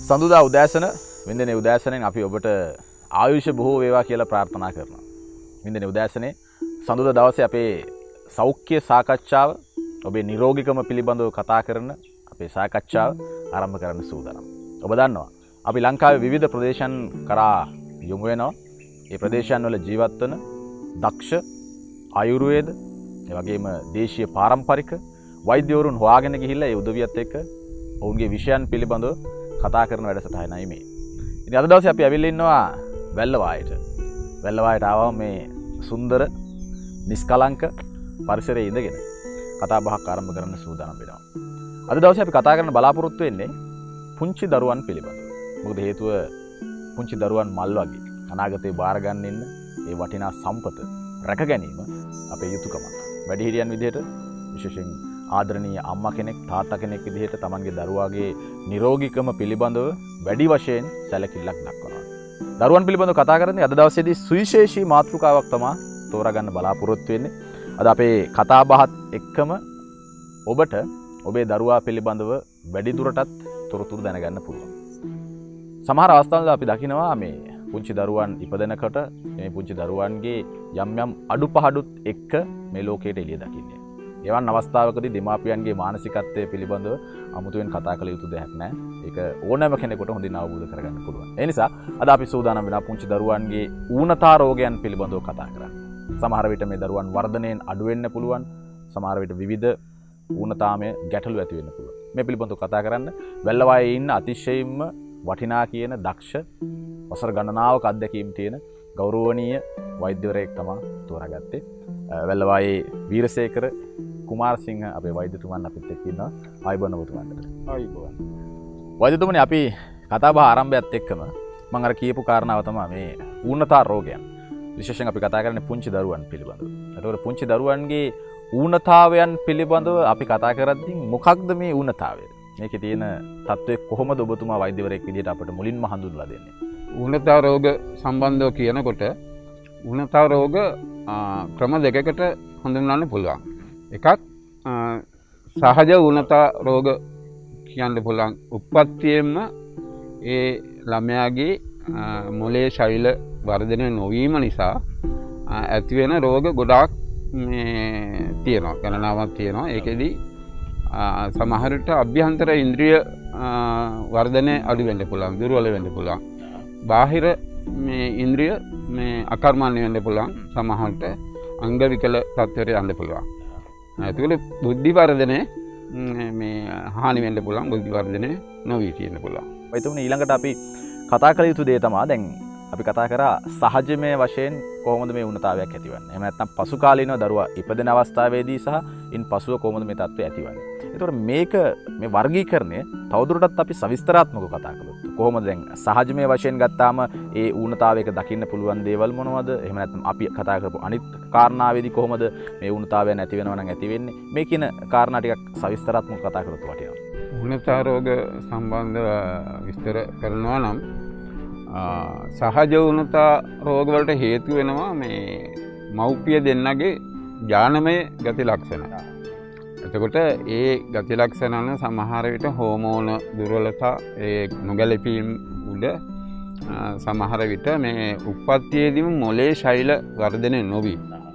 සඳුදා උදෑසන වින්දනේ උදෑසනෙන් අපි ඔබට ආයුෂ බොහෝ වේවා කියලා ප්‍රාර්ථනා කරනවා. වින්දනේ උදෑසනේ සඳුදා දවසේ අපේ සෞඛ්‍ය සාකච්ඡාව ඔබේ නිරෝගීකම පිළිබඳව කතා කරන අපේ සාකච්ඡාව ආරම්භ කරන්න සූදානම්. ඔබ දන්නවා අපි ලංකාවේ විවිධ ප්‍රදේශයන් කරා යොමු වෙනවා. ඒ ප්‍රදේශයන් වල ජීවත් වන දක්ෂ ආයුර්වේද ඒ වගේම දේශීය පාරම්පරික වෛද්‍යවරුන් හොයාගෙන ගිහිල්ලා ඒ උදවියත් එක්ක ඔවුන්ගේ විෂයන් පිළිබඳව කතා කරන වැඩසටහනයි මේ. ඉතින් අද දවසේ අපි ඇවිල්ලා ඉන්නවා වැල්ලවායට. වැල්ලවායට ආවම මේ සුන්දර නිස්කලංක පරිසරයේ ඉඳගෙන කතා බහක් ආරම්භ කරන්න සූදානම් වෙනවා. අද දවසේ අපි කතා කරන්න බලාපොරොත්තු වෙන්නේ පුංචි දරුවන් පිළිබඳව. මොකද හේතුව පුංචි දරුවන් මල් වගේ අනාගතේ බාර ගන්න ඉන්න ඒ වටිනා සම්පත රැක ගැනීම අපේ යුතුයකමක්. වැඩිහිටියන් විදිහට විශේෂයෙන් ආදරණීය අම්මා කෙනෙක් තාත්තා කෙනෙක් විදිහට තමන්ගේ දරුවාගේ නිරෝගීකම පිළිබඳව වැඩි වශයෙන් සැලකිල්ලක් දක්වනවා. දරුවන් පිළිබඳව කතා කරන්නේ අද දවසේදී සුවිශේෂී මාතෘකාවක් තමයි තෝරාගන්න බලාපොරොත්තු වෙන්නේ. අද අපේ කතා බහත් එක්කම ඔබට ඔබේ දරුවා පිළිබඳව වැඩි දුරටත් තොරතුරු දැනගන්න පුළුවන්. සමහර අවස්ථාවල අපි දකිනවා මේ පුංචි දරුවන් ඉපදෙනකොට මේ පුංචි දරුවන්ගේ යම් යම් අඩුපහඩුත් එක්ක මේ ලෝකයට එළිය දකින්නේ. එවන් අවස්ථාවකදී දෙමාපියන්ගේ මානසිකත්වය පිළිබඳව අමුතුවෙන් කතා කළ යුතු දෙයක් නැහැ. ඒක ඕනෑම කෙනෙකුට හොඳින් අවබෝධ කරගන්න පුළුවන්. ඒ නිසා අද අපි සූදානම් වෙනවා පුංචි දරුවන්ගේ ඌනතා රෝගයන් පිළිබඳව කතා කරන්න. සමහර විට මේ දරුවන් වර්ධනයෙන් අඩු වෙන්න පුළුවන්. සමහර විට විවිධ ඌනතාමය ගැටලු ඇති වෙන්න පුළුවන්. මේ පිළිබඳව කතා කරන්න වැල්ලවායේ ඉන්න අතිශයින්ම වටිනා කියන දක්ෂ වසර ගණනාවක අත්දැකීම් තියෙන ගෞරවනීය වෛද්‍යවරයෙක් තමයි තෝරාගත්තේ. වැල්ලවායේ වීරසේකර කුමාරසිංහ අපේ වෛද්‍යතුමන් අපිත් එක්ක ඉන්නවා. ආයුබෝවන් ඔබතුමන්ට. ආයුබෝවන්. වෛද්‍යතුමනි අපි කතා බහ ආරම්භයත් එක්කම මම අර කියපු කාරණාව තමයි මේ ඌනතා රෝගයන්. විශේෂයෙන් අපි කතා කරන්නේ පුංචි දරුවන් පිළිබඳව. ඒතකොට පුංචි දරුවන්ගේ ඌනතාවයන් පිළිබඳව අපි කතා කරද්දී මොකක්ද මේ ඌනතාවය? මේකේ තියෙන තත්ත්වය කොහොමද ඔබතුමා වෛද්‍යවරයෙක් විදිහට අපට මුලින්ම හඳුන්වලා දෙන්නේ? ඌනතා රෝග සම්බන්ධව කියනකොට ඌනතා රෝග ක්‍රම දෙකකට හඳුන්වන්න පුළුවන්. එකක් සහජ ඌනතා රෝග කියන්න පුළුවන්. උප්පත්තියෙන්ම ඒ ළමයාගේ මොළයේ ශෛල වර්ධනය නොවීම නිසා ඇතිවෙන රෝග ගොඩාක් තියෙනවා. ගණනාවක් තියෙනවා. ඒකෙදී සමහරට අභ්‍යන්තර ඉන්ද්‍රිය වර්ධනය අඩු වෙන්න පුළුවන්, දුර්වල වෙන්න පුළුවන්. බාහිර මේ ඉන්ද්‍රිය මේ අකර්මණ්‍ය වෙන්න පුළුවන්. සමහරට අංග විකල තත්ත්වයට යන්න පුළුවන්. ඒකවල බුද්ධි වර්ධනය මේ හානි වෙන්න පුළුවන්. බුද්ධි වර්ධනය නොවී තියෙන්න පුළුවන්. වෛද්‍යතුමනි ඊළඟට අපි කතා කළ යුතු දේ තමයි දැන් අපි කතා කරා සහජමය වශයෙන් කොහොමද මේ ඌනතාවයක් ඇතිවන්නේ? එහෙම නැත්නම් පසු කාලීනව දරුවා ඉපදෙන අවස්ථාවේදී සහ ඉන් පසුව කොහොමද මේ තත්ත්වය ඇතිවන්නේ? ඒතකොට මේක මේ වර්ගීකරණය තවදුරටත් අපි සවිස්තරාත්මකව කතා කළොත් කොහොමද දැන් සහජමය වශයෙන් ගත්තාම ඒ ඌනතාවයක දකින්න පුළුවන් දේවල් මොනවද? එහෙම නැත්නම් අපි කතා කරපු අනිත් කාරණාවේදී කොහොමද මේ ඌනතාවයන් ඇති වෙනව නම් ඇති වෙන්නේ? මේ කියන කාරණා ටිකක් සවිස්තරාත්මකව කතා කරොත් වටිනවා. ඌනතා රෝග සම්බන්ධව විස්තර කරනවා නම් සහජ ඌනතා රෝගවලට හේතු වෙනවා මේ මව්පිය දෙන්නගේ ජානමය ගති ලක්ෂණ. එතකොට ඒ ගති ලක්ෂණන සමහර විට හෝමෝන දුර්වලතා ඒ නොගැලපීම් උඩ සමහර විට මේ උප්පත්තියේදීම මොළයේ ශෛල වර්ධනය නොවි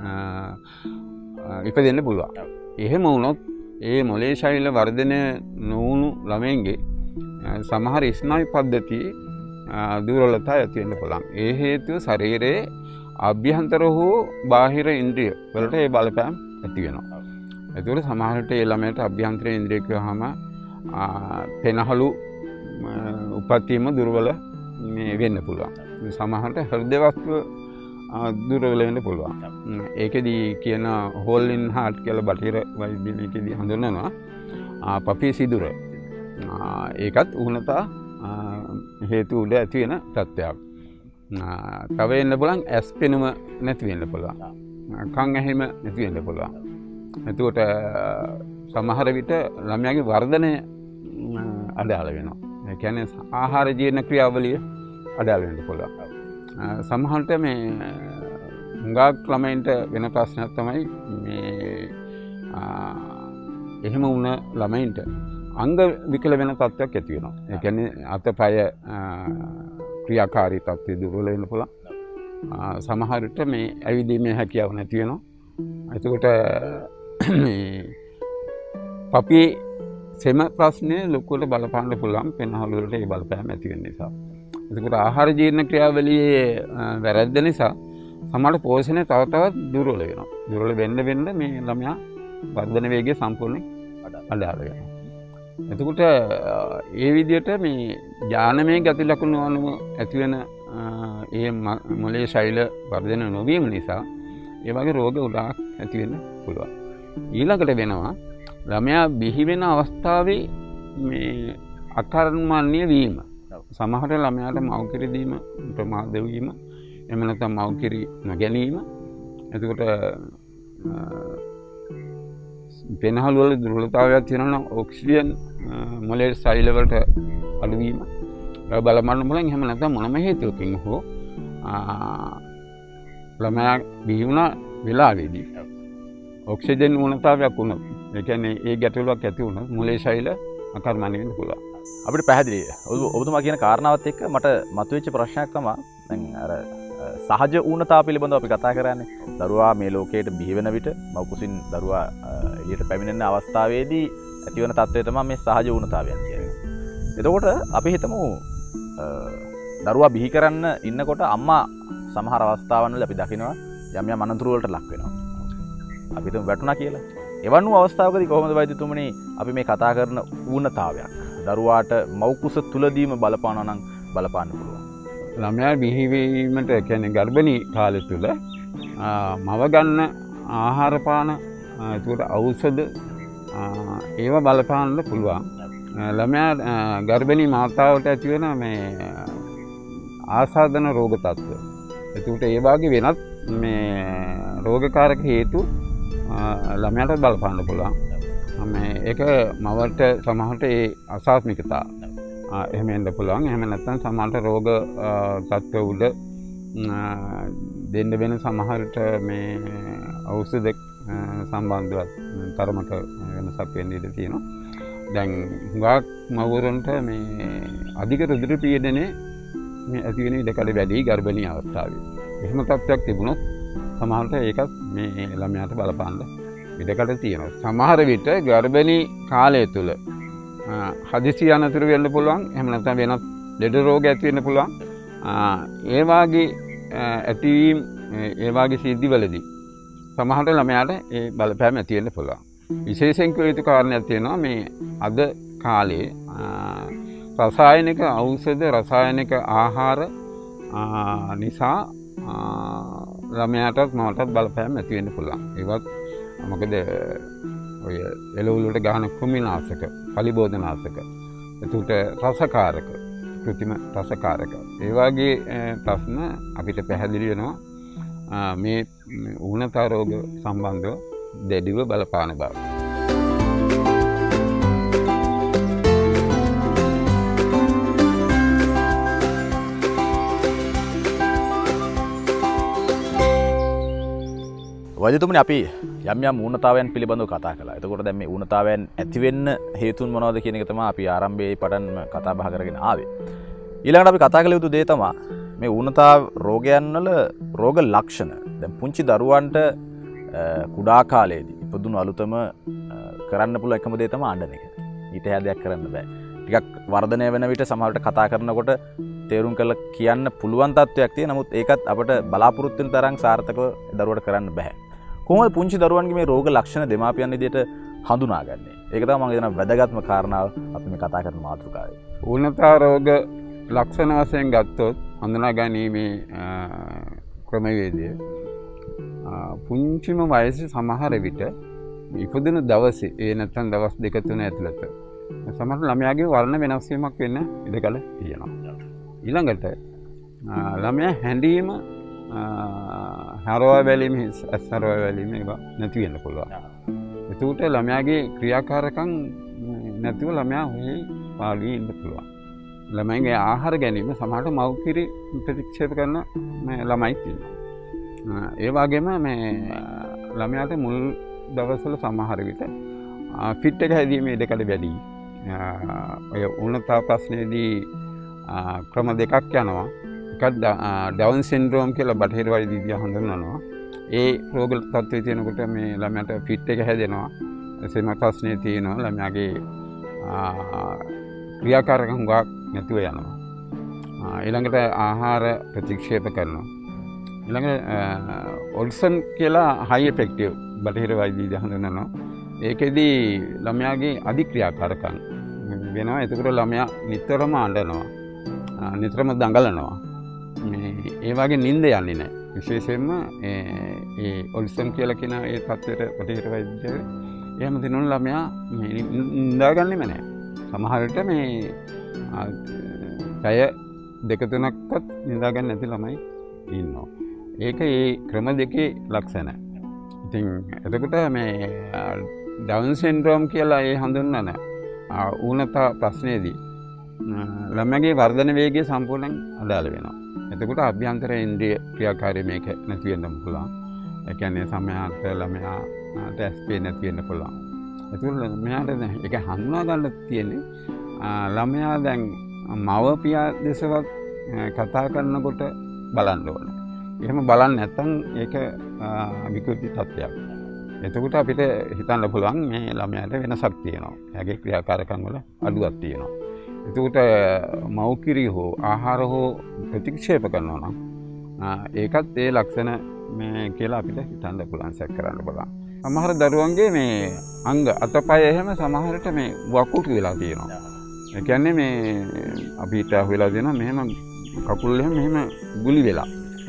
ඉපදෙන්න පුළුවන්. එහෙම වුණොත් ඒ මොළයේ ශෛල වර්ධනය නොවුණු ළමයින්ගේ සමහර ස්නායු පද්ධති දුර්වලතා ඇති වෙන්න පුළුවන්. ඒ හේතුව ශරීරයේ අභ්‍යන්තර හෝ බාහිර ඉන්ද්‍රිය වලට ඒ බලපෑම් ඇති වෙනවා. ඒතකොට සමහරට ඒ ළමයට අභ්‍යන්තර ඉන්ද්‍රිය කියවහම පෙනහළු උපත්තියම දුර්වල වෙන්න පුළුවන්. සමහරට හෘද වස්තුව දුර්වල වෙන්න පුළුවන්. ඒකෙදී කියන හෝල් ඉන් හાર્ට් කියලා බටහිර වෛද්‍යවිද්‍යාවේදී හඳුන්වනවා පපී සිදුර. ඒකත් ඌනතා හේතු උඩ ඇති වෙන තත්ත්වයක්. තව වෙන්න පුළුවන් ඇස් පෙනුම නැති වෙන්න පුළුවන්. කන් ඇහිම නැති වෙන්න පුළුවන්. එතකොට සමහර විට ළමයාගේ වර්ධනය අඩාල වෙනවා. ඒ කියන්නේ ආහාර ජීර්ණ ක්‍රියාවලිය අඩාල වෙන්න පුළුවන්. සමහරට මේ හුඟක් ළමයින්ට වෙන ප්‍රශ්නයක් තමයි මේ එහෙම වුණ ළමයින්ට අංග විකල වෙන තත්ත්වයක් ඇති වෙනවා. ඒ කියන්නේ අතපය ක්‍රියාකාරී තත්ත්වය දුර්වල වෙන්න පුළුවන්. සමහර විට මේ ඇවිදීමේ හැකියාව නැති වෙනවා. එතකොට මේ පපියේ සෙම ප්‍රශ්නය ලොකුවට බලපාන්න පුළුවන් පෙනහළු වලට ඒ බලපෑම ඇති වෙන නිසා. එතකොට ආහාර ජීර්ණ ක්‍රියාවලියේ වැරැද්ද නිසා සමහර පෝෂණය තව තවත් දුර්වල වෙනවා. දුර්වල වෙන්න මේ ළමයා වර්ධන වේගය සම්පූර්ණයෙන් අඩාල වෙනවා. එතකොට ඒ විදිහට මේ ඥානමය ගති ලක්ෂණ අනුව ඇති වෙන ඒ මොළයේ ශෛල වර්ධන නොවීම නිසා ඒ වගේ රෝග උඩාක් ඇති වෙන්න පුළුවන්. ඊළඟට වෙනවා ළමයා බිහි වෙන අවස්ථාවේ මේ අකර්මණ්‍ය වීම. සමහර ළමයාට මව්කිරි දීම ප්‍රමාද වීම, එහෙම නැත්නම් මව්කිරි නොගැනීම. එතකොට පෙනහළු වල දුර්වලතාවයක් තියෙනවා නම් ඔක්සිජන් මොළයේ ශෛල වලට අඩුවීම බලපන්න බලන් එහෙම නැත්නම් මොනම හේතුවකින් හෝ ළමයා බිහි වුණ වෙලාවේදී ඔක්සිජන් ඌනතාවයක් වුණොත් ඒ කියන්නේ ඒ ගැටලුවක් ඇති වුණොත් මොළයේ ශෛල අකර්මණ්‍ය වෙන්න පුළුවන්. අපිට පැහැදිලි. ඔබතුමා කියන කාරණාවත් එක්ක මට මතුවෙච්ච ප්‍රශ්නයක් තමයි දැන් අර සහජ ඌනතාව පිළිබඳව අපි කතා කරන්නේ. දරුවා මේ ලෝකයට බිහි වෙන විට මව් කුසින් දරුවා එළියට පැමිණෙන අවස්ථාවේදී ඇතිවන තත්ත්වය තමයි මේ සහජ ඌනතාවයන් කියන්නේ. එතකොට අපි හිතමු දරුවා බිහි කරන්න ඉන්නකොට අම්මා සමහර අවස්ථාවන් වල අපි දකිනවා යම් යම් අනතුරු වලට ලක් වෙනවා. අපි හිතමු වැටුණා කියලා. එවන් වූ අවස්ථාවකදී කොහොමද වෛද්‍යතුමනි අපි මේ කතා කරන ඌනතාවයක් දරුවාට මව් කුස තුලදීම බලපානවා නම් බලපාන්න පුළුවන්. ළමයා බිහිවීමට කියන්නේ ගර්භණී කාලය තුළ මව ගන්න ආහාර පාන ඒකට ඖෂධ ඒවා බලපාන්න පුළුවන්. ළමයා ගර්භණී මාතාවට ඇති වෙන මේ ආසාදන රෝග තත්ත්ව. ඒකට ඒ වගේ වෙනත් මේ රෝගකාරක හේතු ළමයාට බලපාන්න පුළුවන්. මේ ඒක මවට සමහරට ඒ අසාත්මිකතා එහෙම එන්න පුළුවන්. එහෙම නැත්නම් සමහරට රෝග තත්ත්ව උඩ දෙන්න වෙන සමහරට මේ ඖෂධ සම්බන්ධවත් තරමක වෙනසක් වෙන්න ඉඩ තියෙනවා. දැන් හුඟක් මව්වරුන්ට මේ අධික රුධිර පීඩනය මේ ඇති වෙන ඉඩකඩ වැඩි ගර්භණී අවස්ථාවේ. එහෙම තත්ත්වයක් තිබුණොත් සමහරට ඒකත් මේ ළමයාට බලපාන්න ඉඩකඩ තියෙනවා. සමහර විට ගර්භණී කාලය තුල හදිසි අනතුරු වෙන්න පුළුවන්. එහෙම නැත්නම් වෙනත් ලෙඩ රෝග ඇති වෙන්න පුළුවන්. ඒ වාගේ ඇතිවීම ඒ වාගේ සිද්ධිවලදී සමහර ළමයාට ඒ බලපෑම ඇති වෙන්න පුළුවන්. විශේෂයෙන් කිය යුතු කාරණයක් තියෙනවා මේ අද කාලේ රසායනික ඖෂධ රසායනික ආහාර නිසා ළමයාටත් මවටත් බලපෑම ඇති වෙන්න පුළුවන්. ඒවත් මොකද ඔය එළවලු වලට ගහන ක්‍රිමිනාශක, පලිබෝධනාශක, එතකොට රසකාරක, කෘත්‍රිම රසකාරක. ඒ වගේ ප්‍රශ්න අපිට පැහැදිලි වෙනවා මේ ඌනතා රෝග සම්බන්ධව දැඩිව බලපාන බව. වෛද්‍යතුමනි අපි යම් යම් ඌනතාවයන් පිළිබඳව කතා කළා. එතකොට දැන් මේ ඌනතාවයන් ඇති වෙන්න හේතුන් මොනවද කියන එක තමයි අපි ආරම්භයේ පටන්ම කතා බහ කරගෙන ආවේ. ඊළඟට අපි කතා කළ යුතු දේ තමයි මේ ඌනතා රෝගයන් වල රෝග ලක්ෂණ. දැන් පුංචි දරුවන්ට කුඩා කාලයේදී ඉපදුණු අලුතම කරන්න පුළුවන් එකම දේ තමයි අඬන එක. ඊට එහා දෙයක් කරන්න බෑ. ටිකක් වර්ධනය වෙන විට සමහරවිට කතා කරනකොට තේරුම් කරලා කියන්න පුළුවන් තත්ත්වයක් තියෙනවා. නමුත් ඒකත් අපිට බලාපොරොත්තු වෙන තරම් සාර්ථකව දරුවට කරන්න බෑ. කොහොමද පුංචි දරුවන්ගේ මේ රෝග ලක්ෂණ දෙමාපියන් විදිහට හඳුනාගන්නේ? ඒක තමයි මම හිතන වැදගත්ම කාරණාව අපි මේ කතා කරන මාතෘකාවේ. ඌනතා රෝග ලක්ෂණ වශයෙන් ගත්තොත් හඳුනා ගැනීමේ ක්‍රමවේදය පුංචිම වයසේ සමහර විට ඉපදෙන දවසේ ඒ නැත්නම් දවස් 2-3 ඇතුළත සමහර ළමයාගේ වර්ණ වෙනස් වීමක් වෙන්න ඉඩකඩ තියෙනවා. ඊළඟට ළමයා හැඬීම හරවා බැලීම හරවා බැලීම ඒවා නැති වෙන්න පුළුවන්. එතකොට ළමයාගේ ක්‍රියාකාරකම් නැතිව ළමයා හොයි පාළුවේ ඉන්න පුළුවන්. ළමයිගේ ආහාර ගැනීම සමහරට මව්කිරි ප්‍රතික්ෂේප කරන මේ ළමයි තියෙනවා. ඒ වගේම මේ ළමයාට මුල් දවස්වල සමහර විට ෆිට් එක හැදීමේ ඉඩකඩ වැඩි. ඔය උන්නතා ප්‍රශ්නයේදී ක්‍රම දෙකක් යනවා. එකක් ඩවුන් සින්ඩ්‍රෝම් කියලා බටහිර වෛද්‍ය හඳුන්වනවා. ඒ රෝග තත්ත්වයේ තියෙනකොට මේ ළමයාට ෆිට් එක හැදෙනවා. සෙම ප්‍රශ්නේ තියෙනවා. ළමයාගේ ක්‍රියාකාරකම් ගොඩක් නැතුව යනවා. ඊළඟට ආහාර ප්‍රතික්ෂේප කරනවා. ඊළඟට ඔල්සන් කියලා හයි ඉෆෙක්ටිව් බටහිර වෛද්‍ය හඳුන්වනවා. ඒකෙදී ළමයාගේ අධික්‍රියාකාරකම් වෙනවා. එතකොට ළමයා නිතරම අඬනවා. නිතරම දඟලනවා. ඒ වගේ නිින්ද යන්නේ නැහැ. විශේෂයෙන්ම ඒ ඔල්සන් කියලා කියන ඒ තත්ත්වයට බටහිර වෛද්‍යය එහෙම දිනුන ළමයා නිදාගන්නෙම නැහැ. සමහර විට මේ පැය දෙක තුනක්වත් නිදාගන්න නැති ළමයි ඉන්නවා. ඒක ඒ ක්‍රම දෙකේ ලක්ෂණ. ඉතින් එතකොට මේ ඩවුන් සින්ඩ්‍රෝම් කියලා ඒ හඳුන්වන ඌනතා ප්‍රශ්නයේදී ළමයාගේ වර්ධන වේගය සම්පූර්ණයෙන් අඩාල වෙනවා. එතකොට අභ්‍යන්තර ඉන්ද්‍රිය ක්‍රියාකාරී මේක නැති වෙන්න පුළුවන්. ඒ කියන්නේ සමහරට ළමයාට ඇස්පේ නැති වෙන්න පුළුවන්. එතකොට ළමයාට ඒක හඳුනා ගන්න තියෙන්නේ ළමයා දැන් මව්පියා දෙසවත් කතා කරනකොට බලන්න ඕන. එහෙම බලන්නේ නැත්නම් ඒක විකෘති තත්ත්වයක්. එතකොට අපිට හිතන්න පුළුවන් මේ ළමයාට වෙනසක් තියෙනවා. එයාගේ ක්‍රියාකාරකම් වල අඩුවක් තියෙනවා. එතකොට මව්කිරි හෝ ආහාර හෝ ප්‍රතික්ෂේප කරනවා නම් ඒකත් ඒ ලක්ෂණ මේ කියලා අපිට හිතන්න පුළුවන්, සැක කරන්න පුළුවන්. සමහර දරුවන්ගේ මේ අංග අතපය එහෙම සමහරට මේ වකුටු වෙලා තියෙනවා. ඒ කියන්නේ මේ අපිට වෙලා දෙනවා මෙහෙම කකුල් එහෙම ගුලි වෙලා.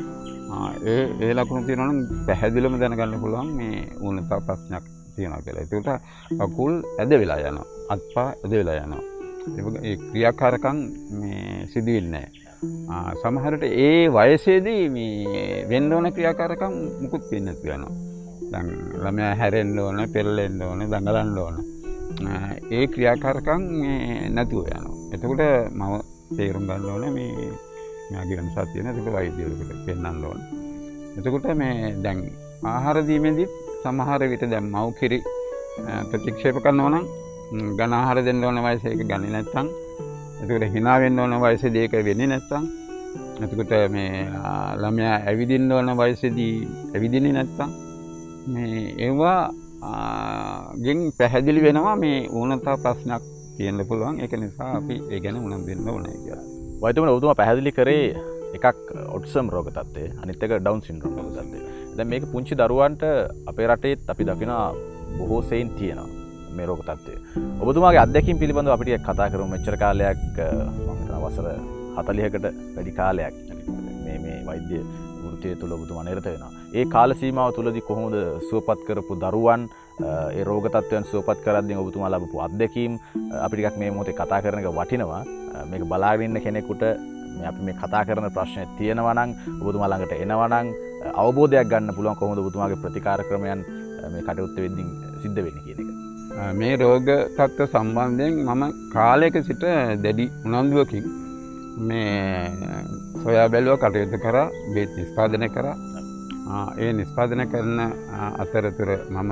ඒ ලකුණු තියෙනවා නම් පැහැදිලිවම දැනගන්න පුළුවන් මේ ඌනතා ප්‍රශ්නයක් තියෙනවා කියලා. ඒකට කකුල් ඇද වෙලා යනවා. අත්පා ඇද වෙලා යනවා. ඒ ක්‍රියාකාරකම් මේ සිදු වෙන්නේ නැහැ. සමහරට ඒ වයසේදී මේ වෙන්න ඕන ක්‍රියාකාරකම් මුකුත් වෙන්නේ නැති වෙනවා. දැන් ළමයා හැරෙන්න ඕන, පෙරලෙන්න ඕන, දඟලන්න ඕන. ඒ ක්‍රියාකාරකම් මේ නැතුව යනවා. එතකොට මම තේරුම් ගන්න ඕනේ මේ මෙයාගේ වෙනසක් තියෙන. ඒක වෛද්‍යවරුන්ට පෙන්වන්න ඕන. එතකොට මේ දැන් ආහාර දීමේදී සමහර විට දැන් මව් කිරි ප්‍රතික්ෂේප කරනවා නම් ඝන ආහාර දෙන්න ඕන වයසේ ඒක ගන්නේ නැත්නම්, එතකොට hina වෙන්න ඕන වයසේදී ඒක වෙන්නේ නැත්නම්, එතකොට මේ ළමයා ඇවිදින්න ඕන වයසේදී ඇවිදින්නේ නැත්නම් මේ ඒවා ගෙන් පැහැදිලි වෙනවා මේ ඌනතා ප්‍රශ්නයක් තියෙන්න පුළුවන්. ඒක නිසා අපි ඒ ගැන උනන්දු වෙන්න ඕනේ කියලා. වෛද්‍යවරුන් ඔබතුමා පැහැදිලි කරේ එකක් ඔටිසම් රෝග තත්ත්වය, අනිත් එක ඩවුන් සින්ඩ්‍රෝම් රෝග තත්ත්වය. දැන් මේක පුංචි දරුවන්ට අපේ රටේත් අපි දකිනවා බොහෝ සෙයින් තියෙනවා මේ රෝග තත්ත්වය. ඔබතුමාගේ අත්දැකීම් පිළිබඳව අපිට කතා කරමු. මෙච්චර කාලයක් මම හිතනවා වසර 40කට වැඩි කාලයක් මේ වෛද්‍ය වෘත්තිය තුළ ඔබතුමා නිරත වෙනවා. ඒ කාල සීමාව තුළදී කොහොමද සුවපත් කරපු දරුවන් ඒ රෝග තත්ත්වයන් සුවපත් කරද්දී ඔබතුමා ලැබපු අත්දැකීම් අපි ටිකක් මේ මොහොතේ කතා කරන එක වටිනවා. මේක බලාගෙන ඉන්න කෙනෙකුට අපි මේ කතා කරන ප්‍රශ්නේ තියෙනවා නම් ඔබතුමා ළඟට එනවා නම් අවබෝධයක් ගන්න පුළුවන් කොහොමද ඔබතුමාගේ ප්‍රතිකාර ක්‍රමයන් මේ කටයුත්ත වෙද්දී සිද්ධ වෙන්නේ කියන එක. මේ රෝග තත්ත්ව සම්බන්ධයෙන් මම කාලයක සිට දැඩි උනන්දුවකින් මේ සොයා බැලුවා, කටයුතු කරා, බේත් නිෂ්පාදනය කරා. ඒ නිෂ්පාදනය කරන අතරතුර මම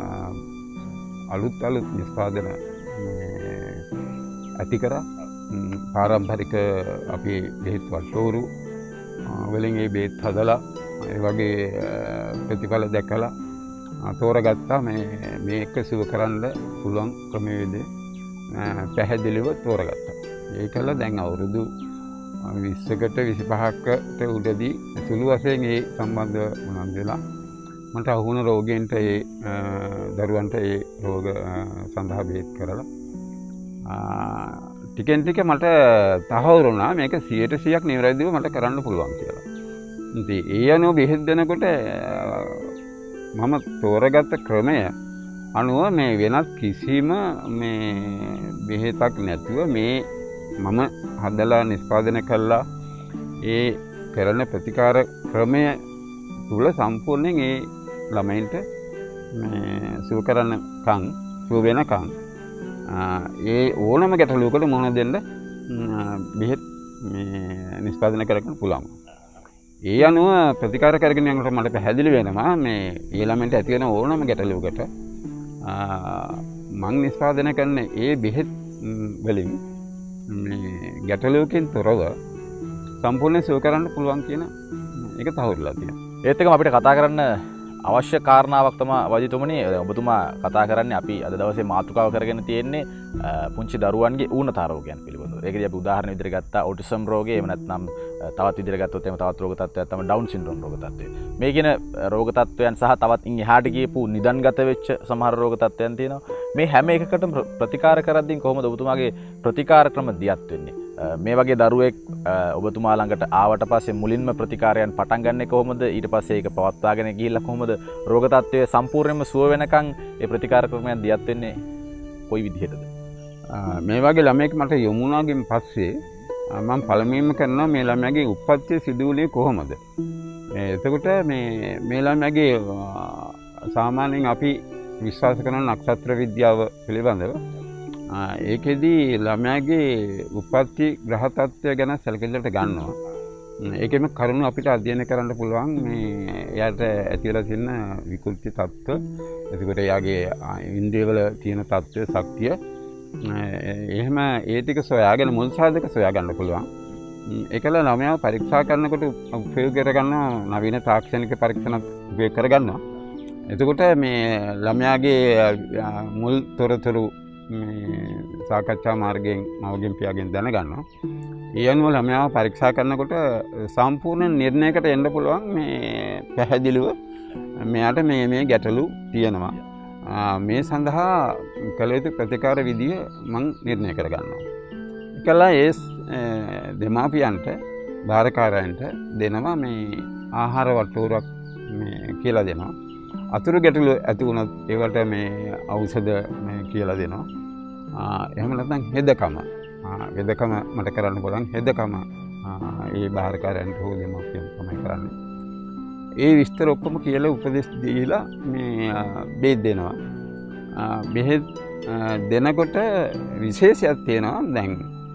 අලුත් නිෂ්පාදන ඇති කරා. පාරම්පරික අපි බෙහෙත් වට්ටෝරු වලින් ඒ බෙහෙත් හදලා ඒ වගේ ප්‍රතිඵල දැකලා තෝරගත්තා. මේක සුව කරන්න පුළුවන් ක්‍රමවේද පැහැදිලිව තෝරගත්තා. ඒකල දැන් අවුරුදු 20කට 25කට උඩදී සුළු වශයෙන් ඒ සම්බන්ධව උනන්දු වෙලා මට අහුණ රෝගීන්ට ඒ දරුවන්ට ඒ රෝග සඳහා බෙහෙත් කරලා ටිකෙන් ටික මට තහවුරු වුණා මේක 100% නිවැරදිව මට කරන්න පුළුවන් කියලා. ඉතින් ඒ අනුව බෙහෙත් දෙනකොට මම තෝරගත්ත ක්‍රමය අනුව මේ වෙනත් කිසිම මේ බෙහෙතක් නැතුව මේ මම හදලා නිෂ්පාදනය කළා ඒ කරන ප්‍රතිකාර ක්‍රමය තුල සම්පූර්ණයෙන් ඒ ළමයින්ට සුව කරනකම් සුව වෙනකම් ඒ ඕනම ගැටලුවකට මුහුණ දෙන්න බෙහෙත් නිෂ්පාදනය කරගන්න පුළුවන්. ඒ අනුව ප්‍රතිකාර කරගෙන යනකොට මට පැහැදිලි වෙනවා මේ ඒ ළමයින්ට ඇති වෙන ඕනම ගැටලුවකට මං නිෂ්පාදනය කරන ඒ බෙහෙත් වලින් ගැටලුවකින් තොරව සම්පූර්ණයෙන් සුව කරන්න පුළුවන් කියන එක තහවුරුලා තියෙනවා. ඒත් එකම අපිට කතා කරන්න අවශ්‍ය කාරණාවක් තමයි වජිතුමනි ඔබතුමා කතා කරන්නේ අපි අද දවසේ මාතෘකාව කරගෙන තියෙන්නේ පුංචි දරුවන්ගේ ඌනත රෝගයන් පිළිබඳව. ඒකදී අපි උදාහරණ විදිහට ගත්තා ඔටිසම් රෝගය, එහෙම නැත්නම් තවත් විදිහට ගත්තොත් එහෙම තවත් රෝග තත්ත්වයක් තමයි ඩවුන් සින්ඩ්‍රෝම් රෝග තත්ත්වය. මේ කියන රෝග තත්ත්වයන් සහ තවත් ඉන් එහාට ගියපු නිදන්ගත වෙච්ච සමහර රෝග තත්ත්වයන් තියෙනවා. මේ හැම එකකටම ප්‍රතිකාර කරද්දී කොහොමද ඔබතුමාගේ ප්‍රතිකාර ක්‍රම දියත් වෙන්නේ? මේ වගේ දරුවෙක් ඔබතුමා ළඟට ආවට පස්සේ මුලින්ම ප්‍රතිකාරයන් පටන් ගන්නෙ කොහොමද? ඊට පස්සේ ඒක පවත්වාගෙන ගිහිල්ලා කොහොමද රෝග තත්ත්වය සම්පූර්ණයෙන්ම සුව වෙනකන් ඒ ප්‍රතිකාර ක්‍රමයන් දියත් වෙන්නේ කොයි විදිහටද? මේ වගේ ළමයෙක් මට යොමු වුණාගෙන් පස්සේ මම පළමුවෙන්ම කරනවා මේ ළමයාගේ උප්පත්තිය සිදු වුණේ කොහොමද? එතකොට මේ ළමයාගේ සාමාන්‍යයෙන් අපි විශ්වාස කරන නක්ෂත්‍ර විද්‍යාව පිළිබඳව ඒකෙදී ළමයාගේ උප්පත්ති ග්‍රහ තත්ත්වය ගැන සැලකිල්ලට ගන්නවා. ඒකෙම කරුණු අපිට අධ්‍යයනය කරන්න පුළුවන් මේ එයාට ඇති වෙලා තියෙන විකෘති තත්ත්ව, එතකොට එයාගේ ඉන්ද්‍රියවල තියෙන තත්ත්වය, ශක්තිය, එහෙම ඒ ටික සොයාගෙන මුල් සාධක සොයා ගන්න පුළුවන්. ඒකල ළමයාව පරීක්ෂා කරනකොට උපයෝග කරගන්න නවීන තාක්ෂණික පරීක්ෂණ උපයෝග කරගන්නවා. එතකොට මේ ළමයාගේ මුල් තොරතුරු සාකච්ඡා මාර්ගයෙන් මවගෙන් පියාගෙන් දැනගන්නවා. ඒ අනුව ළමයාව පරීක්ෂා කරනකොට සම්පූර්ණ නිර්ණයකට එන්න පුළුවන් මේ පැහැදිලිව මෙයාට මේ ගැටලු තියෙනවා. මේ සඳහා කළ යුතු ප්‍රතිකාර විදිය මං නිර්ණය කරගන්නවා. ඒකලා ඒ දෙමාපියන්ට භාරකාරයන්ට දෙනවා මේ ආහාර වට්ටෝරක් කියලා දෙනවා. අතුරු ගැටලු ඇති වුණොත් ඒවට මේ ඖෂධ කියලා දෙනවා. එහෙම නැත්නම් හෙදකම මට කරන්න පුළුවන් හෙදකම ඒ භාරකාරයන්ට හෝ දෙමාපියන් තමයි කරන්නේ. ඒ විස්තර ඔක්කොම කියලා උපදෙස් දීලා මේ බෙහෙත් දෙනවා. බෙහෙත් දෙනකොට විශේෂයක් තියෙනවා. දැන්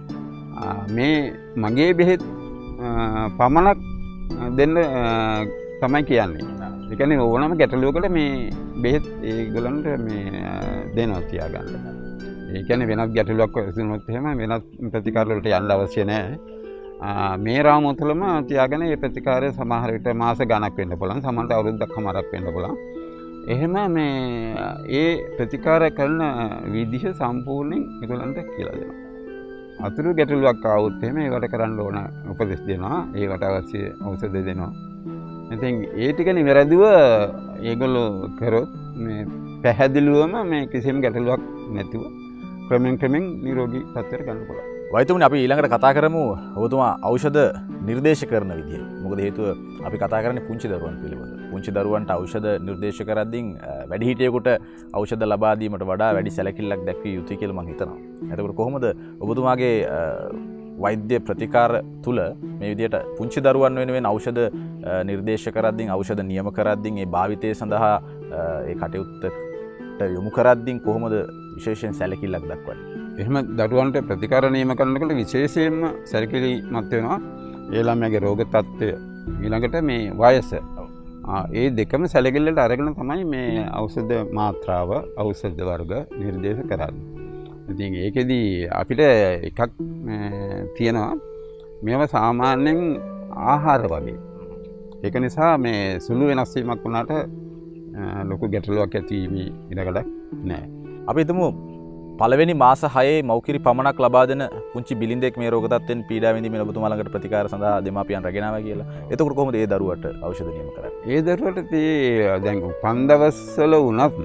මේ මගේ බෙහෙත් පමණක් දෙන්න තමයි කියන්නේ. ඒ කියන්නේ ඕනම ගැටලුවකට මේ බෙහෙත් ඒගොල්ලන්ට මේ දෙනවා තියාගන්න. ඒ කියන්නේ වෙනත් ගැටලුවක් වුණොත් එහෙම වෙනත් ප්‍රතිකාර වලට යන්න අවශ්‍ය නැහැ. මේ රාමුව තුළම තියාගෙන මේ ප්‍රතිකාරය සමහර විට මාස ගණක් වෙන්න පුළුවන්, සමහරට අවුරුද්දක්මාරක් වෙන්න පුළුවන්. එහෙම මේ ඒ ප්‍රතිකාර කරන විදිහ සම්පූර්ණයෙන් ඒගොල්ලන්ට කියලා දෙනවා. අතුරු ගැටලුවක් ආවොත් එහෙම ඒකට කරන්න ඕන උපදෙස් දෙනවා. ඒකට අවශ්‍ය ඖෂධ දෙනවා. ඉතින් ඒ ටික නිවැරදිව ඒගොල්ලෝ කරොත් මේ පැහැදිලිවම මේ කිසිම ගැටලුවක් නැතිව ක්‍රමෙන් නිරෝගී තත්ත්වයට ගන්න පුළුවන්. වෛද්‍යතුමනි අපි ඊළඟට කතා කරමු ඔබතුමා ඖෂධ නිර්දේශ කරන විදිය. මොකද හේතුව අපි කතා කරන්නේ පුංචි දරුවන් පිළිබඳ. පුංචි දරුවන්ට ඖෂධ නිර්දේශ කරද්දී වැඩිහිටියෙකුට ඖෂධ ලබා දීමට වඩා වැඩි සැලකිල්ලක් දැක්විය යුතුයි කියලා මම හිතනවා. එතකොට කොහොමද ඔබතුමාගේ වෛද්‍ය ප්‍රතිකාර තුල මේ විදිහට පුංචි දරුවන් වෙනුවෙන් ඖෂධ නිර්දේශ කරද්දී ඖෂධ නියම කරද්දී ඒ භාවිතය සඳහා ඒ කටයුත්තට යොමු කරද්දී කොහොමද විශේෂයෙන් සැලකිල්ලක් දක්වන්නේ? එහෙම දරුවන්ට ප්‍රතිකාර නියම කරනකොට විශේෂයෙන්ම සැලකිලිමත් වෙනවා ඒ ළමයාගේ රෝග තත්ත්වය, ඊළඟට මේ වයස. ඒ දෙකම සැලකිල්ලට අරගෙන තමයි මේ ඖෂධ මාත්‍රාව, ඖෂධ වර්ග නිර්දේශ කරන්නේ. ඉතින් ඒකෙදී අපිට එකක් තියෙනවා මේවා සාමාන්‍යයෙන් ආහාර වගේ. ඒක නිසා මේ සුළු වෙනස් වීමක් වුණාට ලොකු ගැටලුවක් ඇති වීමේ ඉඩකඩක් නැහැ. අපි හිතමු පළවෙනි මාස 6 මව්කිරි පමණක් ලබා දෙන පුංචි බිලින්දෙක් මේ රෝග තත්ත්වෙන් පීඩා විඳින්න ඔබතුමා ළඟට ප්‍රතිකාර සඳහා දෙමාපියන් රැගෙන ආවා කියලා. එතකොට කොහොමද ඒ දරුවට ඖෂධ නියම කරන්නේ? ඒ දරුවට දැන් උපන් දවස්වල වුණත්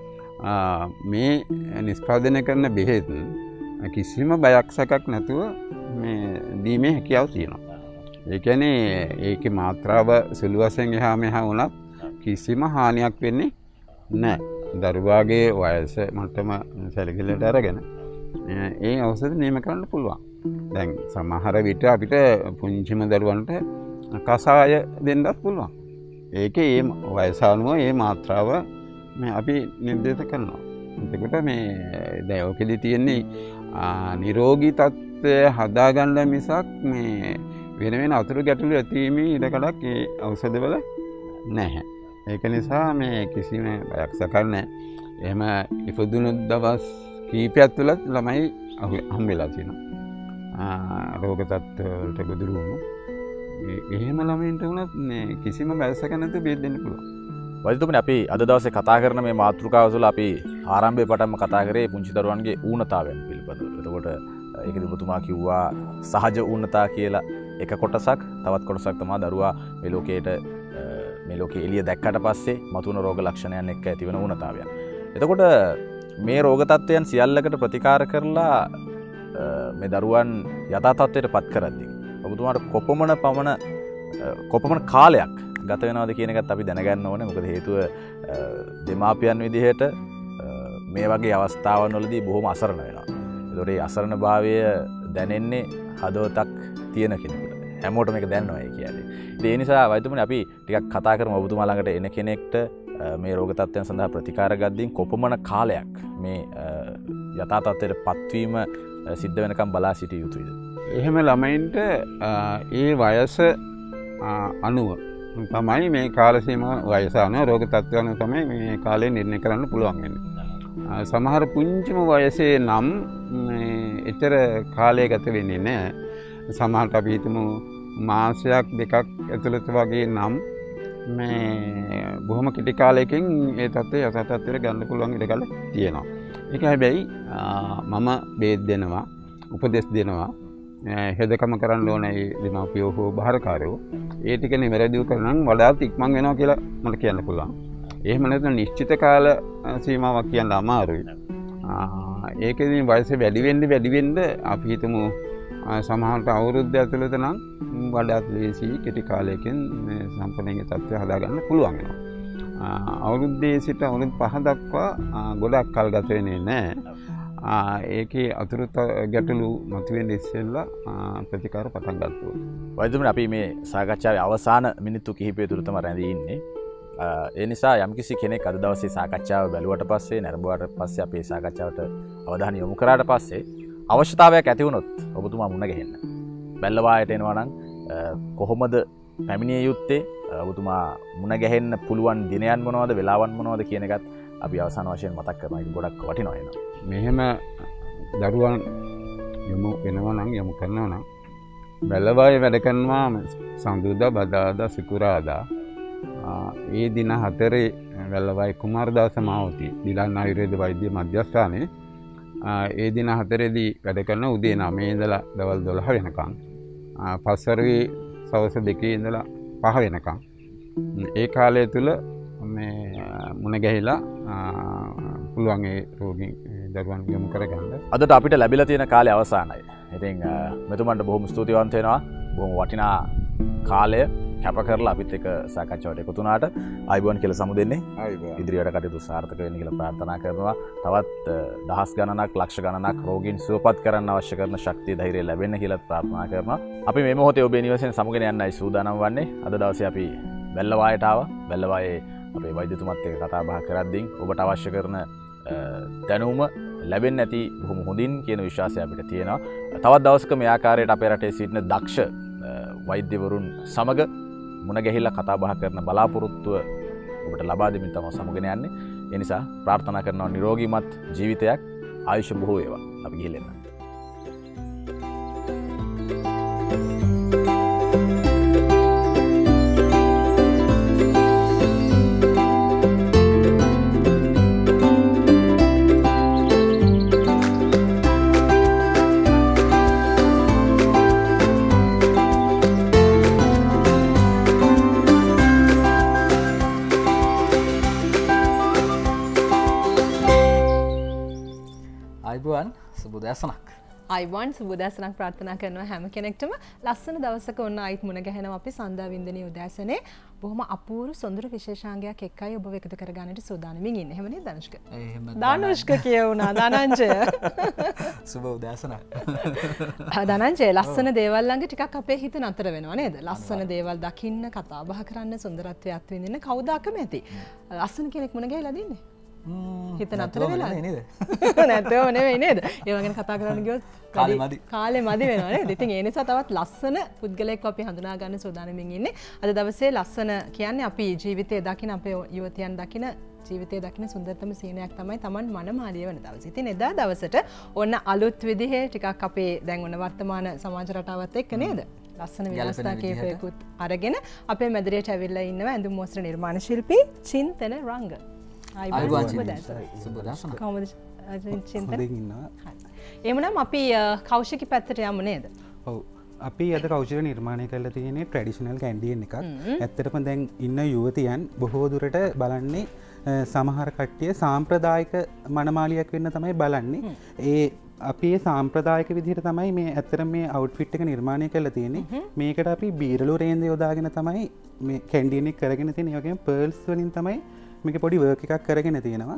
මේ නිෂ්පාදනය කරන බෙහෙත් කිසිම බයක් සැකක් නැතුව මේ දීමේ හැකියාව තියෙනවා. ඒ කියන්නේ ඒකේ මාත්‍රාව සුළු වශයෙන් එහා මෙහා වුණත් කිසිම හානියක් වෙන්නේ නැහැ. දරුවාගේ වයස මට්ටම සැලකිල්ලට අරගෙන ඒ ඖෂධ නියම කරන්න පුළුවන්. දැන් සමහර විට අපිට පුංචිම දරුවන්ට කසාය දෙන්නත් පුළුවන්. ඒකේ ඒ වයස අනුව ඒ මාත්‍රාව අපි නිර්දේශ කරනවා. එතකොට මේ දැන් ඔකෙදි තියෙන්නේ නිරෝගී තත්ත්වය හදාගන්න මිසක් මේ වෙන අතුරු ගැටලු ඇතිවීමේ ඉඩකඩක් ඒ ඖෂධවල නැහැ. ඒක නිසා මේ කිසිම බයක් සකක් නැහැ. එහෙම ඉපදුණු දවස් කීපයක් තුලත් ළමයි හම් වෙලා තියෙනවා. රෝග තත්ත්වවලට ගොදුරු වුණු. එහෙම ළමයින්ට වුණත් කිසිම බැලසක නැතුව බේත් දෙන්න පුළුවන්. වෛද්‍යතුමනි අපි අද දවසේ කතා කරන මේ මාතෘකාව තුළ අපි ආරම්භයේ පටන්ම කතා කරේ පුංචි දරුවන්ගේ ඌනතාවයන් පිළිබඳව. එතකොට ඒකදී ඔබතුමා කිව්වා සහජ ඌනතා කියලා එක කොටසක්, තවත් කොටසක් තමයි දරුවා මේ ලෝකයේ එළිය දැක්කට පස්සේ මතුවන රෝග ලක්ෂණයන් එක්ක ඇතිවන ඌනතාවයන්. එතකොට මේ රෝග තත්ත්වයන් සියල්ලකට ප්‍රතිකාර කරලා මේ දරුවන් යථා තත්ත්වයට පත් කරද්දී ඔබතුමාට කොපමණ කාලයක් ගත වෙනවද කියන එකත් අපි දැනගන්න ඕනේ. මොකද හේතුව දෙමාපියන් විදිහට මේ වගේ අවස්ථාවන් වලදී බොහොම අසරණ වෙනවා. ඒතකොට මේ අසරණ භාවය දැනෙන්නේ හදවතක් තියෙන කෙනෙකුට. හැමෝටම මේක දැනනවා ඒ කියන්නේ. ඒ නිසා වෛද්‍යතුමනි අපි ටිකක් කතා කරමු ඔබතුමා ළඟට එන කෙනෙක්ට මේ රෝග තත්ත්වයන් සඳහා ප්‍රතිකාර ගද්දී කොපමණ කාලයක් මේ යථා තත්ත්වයට පත්වීම සිද්ධ වෙනකම් බලා සිටිය යුතුයිද? එහෙම ළමයින්ට ඒ වයස අනුව තමයි මේ කාල සීමාව වයස අනුව රෝග තත්ත්වය අනුව තමයි මේ කාලය නිර්ණය කරන්න පුළුවන් වෙන්නේ. සමහර පුංචිම වයසේ නම් එච්චර කාලය ගත වෙන්නේ නැහැ. සමහරට අපි හිතමු මාසයක් දෙකක් ඇතුළත වගේ නම් මේ බොහොම කෙටි කාලයකින් ඒ තත්ත්වය යථා තත්ත්වයට ගන්න පුළුවන් ඉඩකඩ තියෙනවා. ඒක හැබැයි මම බේත් දෙනවා, උපදෙස් දෙනවා. හෙදකම කරන්න ඕන දෙමාපියෝ හෝ භාරකාරයෝ ඒ ටික නිවැරදිව කරනම් වඩාත් ඉක්මන් වෙනවා කියලා මට කියන්න පුළුවන්. එහෙම නැත්නම් නිශ්චිත කාල සීමාවක් කියන්න අමාරුයි. ඒකෙදී වයස වැඩි වෙන්න අපි හිතමු සමහරට අවුරුද්ද ඇතුළත නම් වඩාත් ලේසි කෙටි කාලයකින් සම්පූර්ණයෙන් තත්ත්වය හදාගන්න පුළුවන් වෙනවා. අවුරුද්දේ සිට අවුරුදු 5 දක්වා ගොඩක් කල් ගත වෙන්නේ නැහැ. ඒකේ අතුරු ගැටලු මතුවෙන්නේ ඉස්සෙල්ලා ප්‍රතිකාර පටන් ගන්නවා. වෛද්‍යතුමනි අපි මේ සාකච්ඡාවේ අවසාන මිනිත්තු කිහිපය තුළ තමයි රැඳී ඉන්නේ. ඒ නිසා යම්කිසි කෙනෙක් අද දවසේ සාකච්ඡාව බැලුවට පස්සේ නැරඹුවාට පස්සේ අපේ සාකච්ඡාවට අවධානය යොමු කරාට පස්සේ අවශ්‍යතාවයක් ඇති වුණොත් ඔබතුමා මුණ ගැහෙන්න. බැල්ලවායට එනවා නම් කොහොමද පැමිණිය යුත්තේ? ඔබතුමා මුණ ගැහෙන්න පුළුවන් දිනයන් මොනවද, වෙලාවන් මොනවද කියන එකත් අපි අවසාන වශයෙන් මතක් කරනවා. ඒක ගොඩක් වටිනවා එනවා. මෙහෙම දරුවන් යොමු කරනවා නම් බැලවායේ වැඩ කරනවා සඳුදා, බදාදා, සිකුරාදා. ඒ දින 4 බැලවායේ කුමාරදාස මාවතී දිලන් ආයුර්වේද වෛද්‍ය මධ්‍යස්ථානයේ ඒ දින 4දී වැඩ කරන උදේ 9 ඉඳලා දවල් 12 වෙනකම්. පස්වරුවේ සවස් 2 ඉඳලා 5 වෙනකම්. ඒ කාලය තුල මේ මුණ ගැහිලා පුළුවන් ඒ රෝගී දරුවන් යොමු කරගන්න. අදට අපිට ලැබිලා තියෙන කාලය අවසానයි. ඉතින් මෙතුමන්ට බොහොම ස්තුතිවන්ත වෙනවා. බොහොම වටිනා කාලය කැප කරලා අපිත් එක්ක සාකච්ඡාවට එකතු වුණාට ආයිබෝන් කියලා සමුදෙන්නේ. ඉදිරියට කටයුතු සාර්ථක වෙන්න කියලා ප්‍රාර්ථනා කරනවා. තවත් දහස් ගණනක්, ලක්ෂ ගණනක් රෝගීන් සුවපත් කරන්න අවශ්‍ය කරන ශක්තිය, ධෛර්යය ලැබෙන්න කියලා ප්‍රාර්ථනා කරනවා. අපි මේ මොහොතේ ඔබේ නිවසෙන් සමුගෙන යන්නයි සූදානම් වන්නේ. අද දවසේ අපි බැල්ලවායට ආවා. බැල්ලවායේ අපේ වෛද්‍යතුමත් එක්ක කතා බහ කරද්දී ඔබට අවශ්‍ය කරන දැනුම ලැබෙන්න ඇති බොහොම හොඳින් කියන විශ්වාසය අපිට තියෙනවා. තවත් දවසක මේ ආකාරයට අපේ රටේ සිටින දක්ෂ වෛද්‍යවරුන් සමග මුණ ගැහිලා කතා බහ කරන බලාපොරොත්තුව ඔබට ලබා දෙමින් තමයි සමුගෙන යන්නේ. ඒ නිසා ප්‍රාර්ථනා කරනවා නිරෝගීමත් ජීවිතයක්, ආයුෂ බොහෝ වේවා. අපි ගිහින් එන්න. අයිවන් සුබෝදෑසනක් ප්‍රාර්ථනා කරනවා හැම කෙනෙක්ටම. ලස්සන දවසක ඔන්න ආයිත් මුණ ගැහෙනවා අපි සන්ධාවින්දනී උදෑසනේ. බොහොම අපූර්ව සොඳුරු විශේෂාංගයක් එක්කයි ඔබ එකතු කරගන්නට සූදානමින් ඉන්නේ. එහෙම නේද ධනුෂ්ක? එහෙම ධනුෂ්ක කියවුණා ධනංජය. සුබ උදෑසනක්. ධනංජය ලස්සන දේවල් ළඟ ටිකක් අපේ හිත නතර වෙනවා නේද? ලස්සන දේවල් දකින්න, කතා බහ කරන්න, සුන්දරත්වයක් විඳින්න කවුද අකමැති? ලස්සන කෙනෙක් මුණ ගැහිලා දින්නේ? හිත නතර වෙලා නේද? නැත්තම නෙවෙයි නේද? ඒව ගැන කතා කරන්න ගියොත් කාලේ මදි. කාලේ මදි වෙනවා නේද? ඉතින් ඒ නිසා තවත් ලස්සන පුද්ගලයෙක්ව අපි හඳුනා ගන්න සූදානම්ින් ඉන්නේ. අද දවසේ ලස්සන කියන්නේ අපි ජීවිතයේ දකින අපේ යුවතියන් දකින ජීවිතයේ දකින සුන්දරතම සීනයක් තමයි Taman මනමාලිය වෙන දවස. ඉතින් එදා දවසට ඔන්න අලුත් විදිහේ ටිකක් අපේ දැන් ඔන්න වර්තමාන සමාජ රටාවත් එක්ක නේද? ලස්සන විලාසිතා කීපයකුත් අරගෙන අපේ මැදිරියට ඇවිල්ලා ඉන්නවා ඇඳුම් මෝස්තර නිර්මාණ ශිල්පී චින්තන රංග. ආයිබෝන් සුබදාසන. කොහොමද චින්තන? හොඳින් ඉන්නවා. එහෙනම් අපි කෞශිකි පැත්තට යමු නේද? ඔව්. අපි අද කෞශික නිර්මාණය කරලා තියෙන්නේ ට්‍රැඩිෂනල් කැන්ඩියන් එකක්. ඇත්තටම දැන් ඉන්න යුවතියන් බොහෝ දුරට බලන්නේ සමහර කට්ටිය සාම්ප්‍රදායික මනමාලියක් වෙන්න තමයි බලන්නේ. ඒ අපි සාම්ප්‍රදායික විදිහට තමයි මේ ඇත්තටම මේ අවුට්ෆිට් එක නිර්මාණය කරලා තියෙන්නේ. මේකට අපි බීරලු රේන්ද යොදාගෙන තමයි මේ කැන්ඩියන් එක කරගෙන තියෙන්නේ. ඒ වගේම පර්ල්ස් වලින් තමයි මේක පොඩි වර්ක් එකක් කරගෙන තියෙනවා.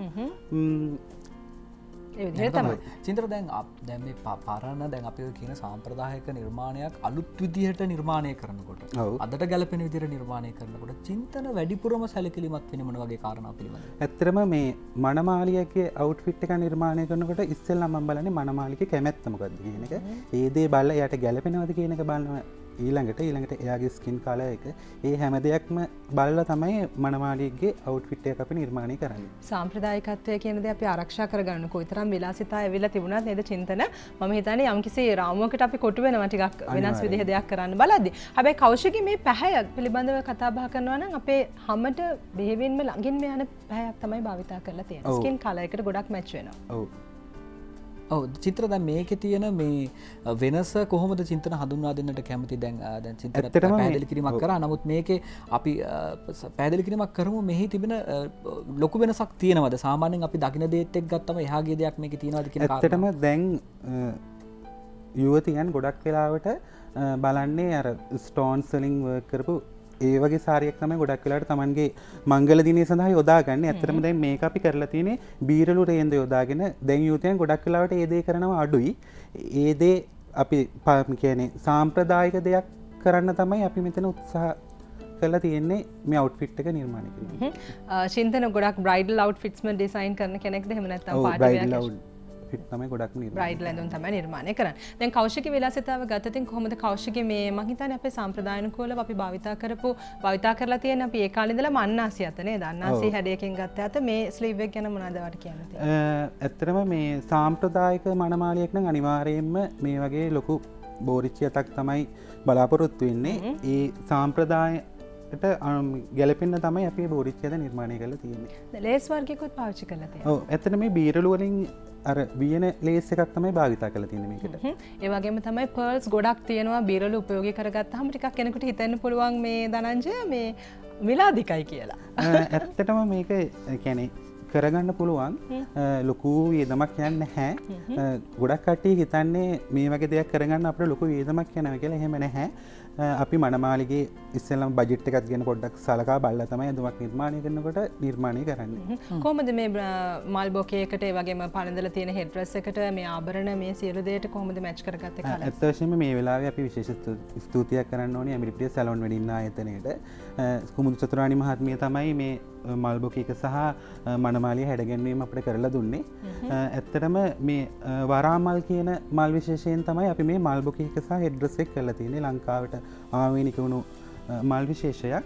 ඒ විදිහට තමයි. චින්තන දැන් මේ පරණ දැන් අපි ඔය කියන සාම්ප්‍රදායික නිර්මාණයක් අලුත් විදිහට නිර්මාණය කරනකොට අදට ගැලපෙන විදිහට නිර්මාණය කරනකොට චින්තන වැඩිපුරම සැලකිලිමත් වෙන්නේ මොන වගේ කාරණා පිළිබඳව? ඇත්තටම මේ මනමාලියගේ අවුට්ෆිට් එක නිර්මාණය කරනකොට ඉස්සෙල්ලා මම බලන්නේ මනමාලියගේ කැමැත්ත මොකක්ද කියන එක. ඒ දේ බලලා එයාට ගැලපෙනවද කියන එක බලනවා. ඊළඟට එයාගේ ස්කින් කලර් එක ඒ හැම දෙයක්ම බලලා තමයි මනමාලියගේ අවුට්ෆිට් එක අපි නිර්මාණය කරන්නේ. සාම්ප්‍රදායිකත්වය කියන දේ අපි ආරක්ෂා කරගන්න කොයිතරම් විලාසිතා ඇවිල්ලා තිබුණත් නේද චින්තන? මම හිතන්නේ යම්කිසි රාමුවකට අපි කොටු වෙනවා ටිකක් වෙනස් විදිහ දෙයක් කරන්න බලද්දි. හැබැයි කෞශිකී මේ පැහැය පිළිබඳව කතා බහ කරනවා නම් අපේ හැමට බෙහෙවින්ම ළඟින්ම යන පැහැයක් තමයි භාවිතා කරලා තියෙන්නේ. ස්කින් කලර් එකට ගොඩක් මැච් වෙනවා. ඔව්. ඔව් චිත්‍ර දැන් මේකේ තියෙන මේ වෙනස කොහොමද චින්තන හඳුන්වා දෙන්නට කැමති? දැන් චින්තන පැහැදිලි කිරීමක් කරා. නමුත් මේකේ අපි පැහැදිලි කිරීමක් කරමු. මෙහි තිබෙන ලොකු වෙනසක් තියෙනවද? සාමාන්‍යයෙන් අපි දකින දේත් එක්ක ගත්තම එහාගේ දෙයක් මේකේ තියෙනවද කියන කාරණා. ඇත්තටම දැන් යුවතියන් ගොඩක් වෙලාවට බලන්නේ අර ස්ටෝන්ස් වලින් වර්ක් කරපු ඒ වගේ සාරියක් තමයි ගොඩක් වෙලාවට Tamanගේ මංගල දිනය සඳහා යොදාගන්නේ. ඇත්තටම දැන් මේක අපි කරලා තියෙන්නේ බීරලු රේන්ද යොදාගෙන. දැන් යුවතියන් ගොඩක් වෙලාවට ඒ දේ කරනවා අඩුයි. ඒ දේ අපි කියන්නේ සාම්ප්‍රදායික දෙයක් කරන්න තමයි අපි මෙතන උත්සාහ කරලා තියෙන්නේ මේ අවුට්ෆිට් එක නිර්මාණය කිරීම. චින්තන ගොඩක් බ්‍රයිඩල් අවුට්ෆිට්ස්ම ඩිසයින් කරන කෙනෙක්ද? එහෙම නැත්නම් පාට වෙයක්? ෆිට් තමයි ගොඩක් නිර්මාණය. බ්‍රයිඩල් ඇඳුම් තමයි නිර්මාණය කරන්නේ. දැන් කෞශිකී විලාසිතාව ගත්තතින් කොහොමද කෞශිකී මේ මම හිතන්නේ අපේ සාම්ප්‍රදායිකවල අපි භාවිතා කරලා තියෙන අපි ඒ කාලේ ඉඳලා අන්නාසි අත නේද? අන්නාසි හැඩයකින් ගත්ත අත මේ ස්ලීව් එක ගැන මොනවද වට කියන්න තියෙන්නේ? ඇත්තටම මේ සාම්ප්‍රදායික මනමාලියක් නම් අනිවාර්යයෙන්ම මේ වගේ ලොකු බෝරිච්චි අතක් තමයි බලාපොරොත්තු වෙන්නේ. ඒ සාම්ප්‍රදායට ගැලපෙන්න තමයි අපි බෝරිච්චි අත නිර්මාණය කරලා තියෙන්නේ. ලේස් වර්ගයකුත් පාවිච්චි කරලා තියෙනවා. ඔව් ඇත්තට මේ බීරලු වලින් අර වියන ලේස් එකක් තමයි භාවිතා කරලා තියෙන්නේ මේකට. ඒ වගේම තමයි පර්ල්ස් ගොඩක් තියෙනවා බීරලු උපයෝගී කරගත්තාම ටිකක් කෙනෙකුට හිතෙන්න පුළුවන් මේ ධනංජය මේ මිලාදිකයි කියලා. ඇත්තටම මේක කියන්නේ කරගන්න පුළුවන් ලොකු වියදමක් යන්නේ නැහැ. ගොඩක් කට්ටිය හිතන්නේ මේ වගේ දෙයක් කරගන්න අපිට ලොකු වියදමක් යනවා කියලා. එහෙම නැහැ. අපි මනමාලිගේ ඉස්සෙල්ලම බජට් එකක් ගැන පොඩ්ඩක් සලකා බලලා තමයි අඳුමක් නිර්මාණය කරනකොට නිර්මාණය කරන්නේ. කොහොමද මේ මල් බොකේකට ඒ වගේම පළඳලා තියෙන හෙඩ් ඩ්‍රෙස් එකට මේ ආභරණ මේ සියලු දේට කොහොමද මැච් කරගත්තේ කලර්? ඇත්ත වශයෙන්ම මේ වෙලාවේ අපි විශේෂ ස්තුතියක් කරන්න ඕනේ ඇමිරිප්‍රිය සැලොන් වෙඩින් ආයතනයට. කුමුදු චතුරාණි මහත්මිය තමයි මේ මල් බොකේක සහ මනමාලිය හැඩගැන්වීම අපිට කරලා දුන්නේ. ඇත්තටම මේ වරාමල් කියන මල් විශේෂයෙන් තමයි අපි මේ මල් බොකේක සහ හෙඩ් ඩ්‍රෙස් එක කරලා තියෙන්නේ. ලංකාවට ආවේනික වුණු මල් විශේෂයක්.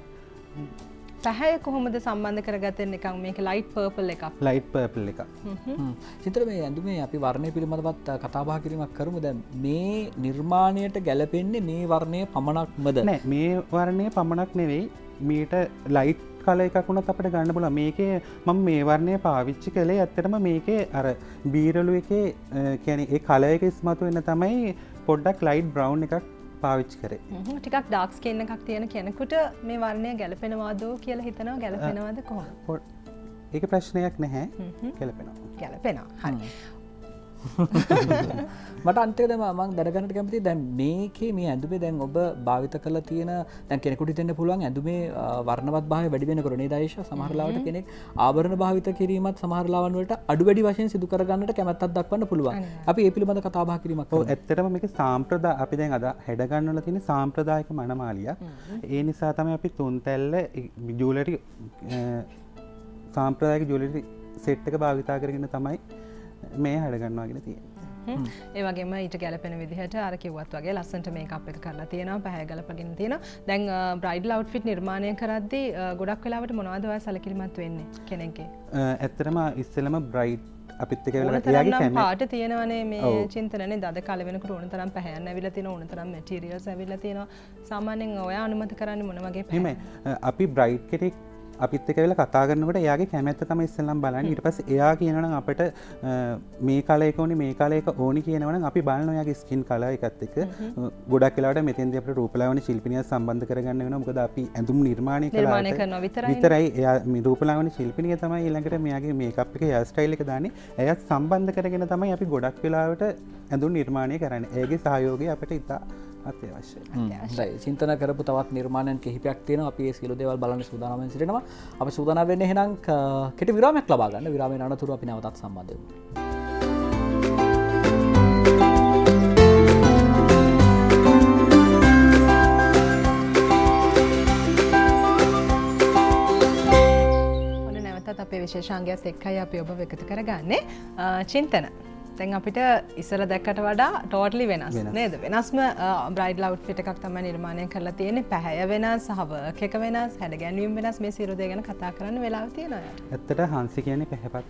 පැහැය කොහොමද සම්බන්ධ කරගත්තේ? නිකන් මේක ලයිට් පර්පල් එකක්. ලයිට් පර්පල් එකක්. චිත්‍ර මේ ඇඳුමේ අපි වර්ණය පිළිබඳවත් කතා බහ කිරීමක් කරමු. දැන් මේ නිර්මාණයට ගැලපෙන්නේ මේ වර්ණය පමණක්මද? නෑ මේ වර්ණය පමණක් නෙවෙයි. මීට ලයිට් කලර් එකක් වුණත් අපිට ගන්න පුළුවන්. මේකේ මම මේ වර්ණය පාවිච්චි කළේ ඇත්තටම මේකේ අර බීරලු එකේ කියන්නේ ඒ කලර් එක ඉස්මතු වෙන තමයි පොඩ්ඩක් ලයිට් බ්‍රවුන් එකක් පාවිච්චි කරේ. ටිකක් ඩාර්ක් ස්කින් එකක් තියෙන කෙනෙකුට මේ වර්ණය ගැලපෙනවද කියලා හිතනවා. ගැලපෙනවද කොහොමද? ඒක ප්‍රශ්නයක් නැහැ. ගැලපෙනවා. ගැලපෙනවා. හරි. මට අන්තිමට මම දැනගන්නට කැමතියි දැන් මේකේ මේ ඇඳුමේ දැන් ඔබ භාවිත කරලා තියෙන දැන් කෙනෙකුට හිතෙන්න පුළුවන් ඇඳුමේ වර්ණවත් භාවය වැඩි වෙනකොට නේද ආයේෂා? සමහර ලාවට කෙනෙක් ආභරණ භාවිත කිරීමත් සමහර ලාවන් වලට අඩු වැඩි වශයෙන් සිදු කර ගන්නට කැමැත්තක් දක්වන්න පුළුවන්. අපි ඒ පිළිබඳව කතා බහ කිරීමක් කරමු. ඔව් ඇත්තටම මේක සාම්ප්‍රදාය අපි දැන් අද හැඩ ගන්නවල තියෙන සාම්ප්‍රදායික මනමාලියක්. ඒ නිසා තමයි අපි තුන් තැල්ල ජුවලරි සාම්ප්‍රදායික ජුවලරි සෙට් එක භාවිතා කරගෙන තමයි මේ හඩගන්නවාගෙන තියෙන්නේ. ඒ වගේම ඊට ගැලපෙන විදිහට අර කිව්වත් වගේ ලස්සනට මේකප් එක කරලා තියෙනවා, පැහැ ගලපගෙන තියෙනවා. දැන් බ්‍රයිඩල් අවුට්ෆිට් නිර්මාණය කරද්දී ගොඩක් වෙලාවට මොනවද ඔය සැලකිලිමත් වෙන්නේ කෙනෙක්ගේ? ඇත්තටම ඉස්සෙල්ලම බ්‍රයිඩ් අපිත් එක්ක වෙලා එයාගේ කැමරා පාට තියෙනවනේ මේ චින්තනනේ දද කාලේ වෙනකොට ඕන තරම් පැහැයන් ඇවිල්ලා තියෙනවා, ඕන තරම් මැටීරියල්ස් ඇවිල්ලා තියෙනවා. සාමාන්‍යයෙන් ඔයා අනුමත කරන්නේ මොන වගේ පැහැ? අපි බ්‍රයිඩ් කෙනෙක් අපිත් එක්ක වෙලා කතා කරනකොට එයාගේ කැමැත්ත තමයි ඉස්සෙල්ලම් බලන්නේ. ඊට පස්සේ එයා කියනවා නම් අපිට මේ කලර් එක ඕනි, මේ කලර් එක ඕනි කියනවා නම් අපි බලනවා එයාගේ ස්කින් කලර් එකත් එක්ක. ගොඩක් වෙලාවට මෙතෙන්දී අපිට රූපලාවන්‍ය ශිල්පිනියක් සම්බන්ධ කරගන්න වෙනවා. මොකද අපි ඇඳුම් නිර්මාණය කරනවා විතරයි. එයා මේ රූපලාවන්‍ය ශිල්පිනිය තමයි ඊළඟට මෙයාගේ මේකප් එක, හෙයාර් ස්ටයිල් එක දාන්නේ. එයාත් සම්බන්ධ කරගෙන තමයි අපි ගොඩක් වෙලාවට ඇඳුම් නිර්මාණය කරන්නේ. එයාගේ සහයෝගය අපිට ඉතා අත්‍යවශ්‍යයි. චින්තන කරපු තවත් නිර්මාණයන් කිහිපයක් තියෙනවා. අපි ඒ සියලු දේවල් බලන්න සූදානම් වෙන්න සිටිනවා. අපි සූදානම් වෙන්නේ එහෙනම් කෙටි විරාමයක් ලබා ගන්න. විරාමයෙන් අනතුරු අපි නැවතත් සම්බන්ධ වෙමු. ඔන්න නැවතත් අපේ විශේෂාංගයත් එක්කයි අපි ඔබ එකතු කරගන්නේ. චින්තන දැන් අපිට ඉස්සර දැක්කට වඩා ටෝටලි වෙනස් නේද? වෙනස්ම බ්‍රයිඩල් අවුට්ෆිට් එකක් තමයි නිර්මාණය කරලා තියෙන්නේ. පැහැය වෙනස්, වර්ක් එක වෙනස්, හැඩ ගැන්වීම වෙනස්. මේ සියලු දේ ගැන කතා කරන්න වෙලාව තියෙනවා යාට. ඇත්තට හංසි කියන්නේ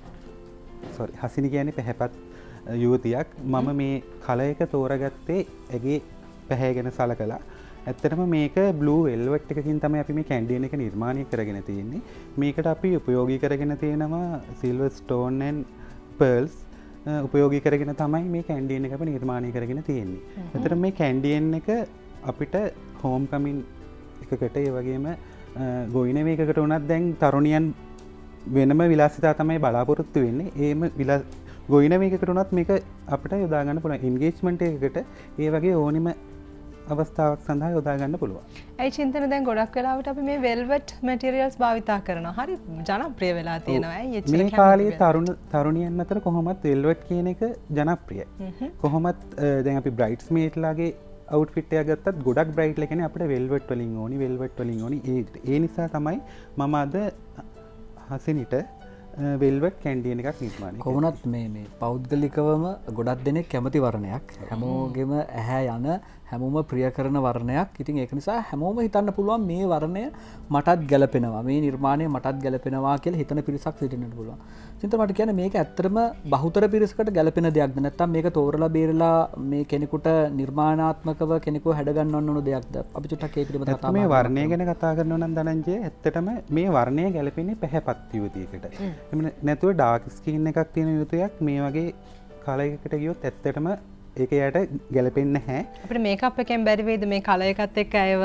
හසිනි කියන්නේ පැහැපත් යුවතියක්. මම මේ කලර් එක තෝරගත්තේ ඇගේ පැහැ ගැන සලකලා. ඇත්තටම මේක බ්ලූ වෙල්වෙට් එකකින් තමයි අපි මේ කැන්ඩියන් එක නිර්මාණය කරගෙන තියෙන්නේ. මේකට අපි උපයෝගී කරගෙන තියෙනවා සිල්වර් ස්ටෝන් ඇන්ඩ් පර්ල්ස් උපයෝගී කරගෙන තමයි මේ කැන්ඩියන් එක අපි නිර්මාණය කරගෙන තියෙන්නේ. එතකොට මේ කැන්ඩියන් එක අපිට හෝම් කමින් එකකට ඒ වගේම ගොයින මේකකට උනත් දැන් තරුණියන් වෙනම විලාසිතා තමයි බලාපොරොත්තු වෙන්නේ. ඒම ගොයින මේකකට උනත් මේක අපිට යොදා ගන්න පුළුවන්. එන්ගේජ්මන්ට් එකකට ඒ වගේ ඕනිම අවස්ථාවක් සඳහා යොදා ගන්න පුළුවන්. ඒ චින්තන දැන් ගොඩක් වෙලාවට අපි මේ වෙල්වෙට් මැටීරියල්ස් භාවිතා කරනවා. හරි ජනප්‍රිය වෙලා තියෙනවා. ඇයි මේ කාලේ තරුණියන් අතර කොහොමත් වෙල්වෙට් කියන එක ජනප්‍රියයි. කොහොමත් දැන් අපි බ්‍රයිඩ්ස් මේට්ලාගේ අවුට්ෆිට් එකක් ගත්තත් ගොඩක් බ්‍රයිඩ්ලා කියන්නේ අපිට වෙල්වෙට් වලින් ඕනි, වෙල්වෙට් වලින් ඕනි. ඒ නිසා තමයි මම අද හසිනිට වෙල්වෙට් කැන්ඩියන් එකක් නිර්මාණය කරන්නේ. කොහොමත් මේ පෞද්ගලිකවම ගොඩක් දෙනෙක් කැමති වර්ණයක්. හැමෝගෙම ඇහැ යන හැමෝම ප්‍රිය කරන වර්ණයක්. ඉතින් ඒක නිසා හැමෝම හිතන්න පුළුවන් මේ වර්ණය මටත් ගැලපෙනවා, මේ නිර්මාණය මටත් ගැලපෙනවා කියලා හිතන පිරිසක් සිටින්නට පුළුවන්. චින්ත මට කියන්නේ මේක ඇත්තටම බහුතර පිරිසකට ගැලපෙන දෙයක්ද නැත්නම් මේක තෝරලා බේරලා මේ කෙනෙකුට නිර්මාණාත්මකව කෙනෙකුව හැඩ ගන්නවන්න ඕන දෙයක්ද? අපි චුට්ටක් ඒක පිළිබඳව කතා මේ වර්ණය ගැන කතා කරනවා නම් ධනංජය ඇත්තටම මේ වර්ණය ගැලපෙන්නේ පැහැපත් යුවතියකට. එහෙම නැතුව ඩාර්ක් ස්කින් එකක් තියෙන යුවතියක් මේ වගේ කලර් එකකට ගියොත් ඇත්තටම ඒක යට ගැලපෙන්නේ නැහැ. අපිට මේකප් එකෙන් බැරි වේද මේ කලර් එකත් එක්ක අයව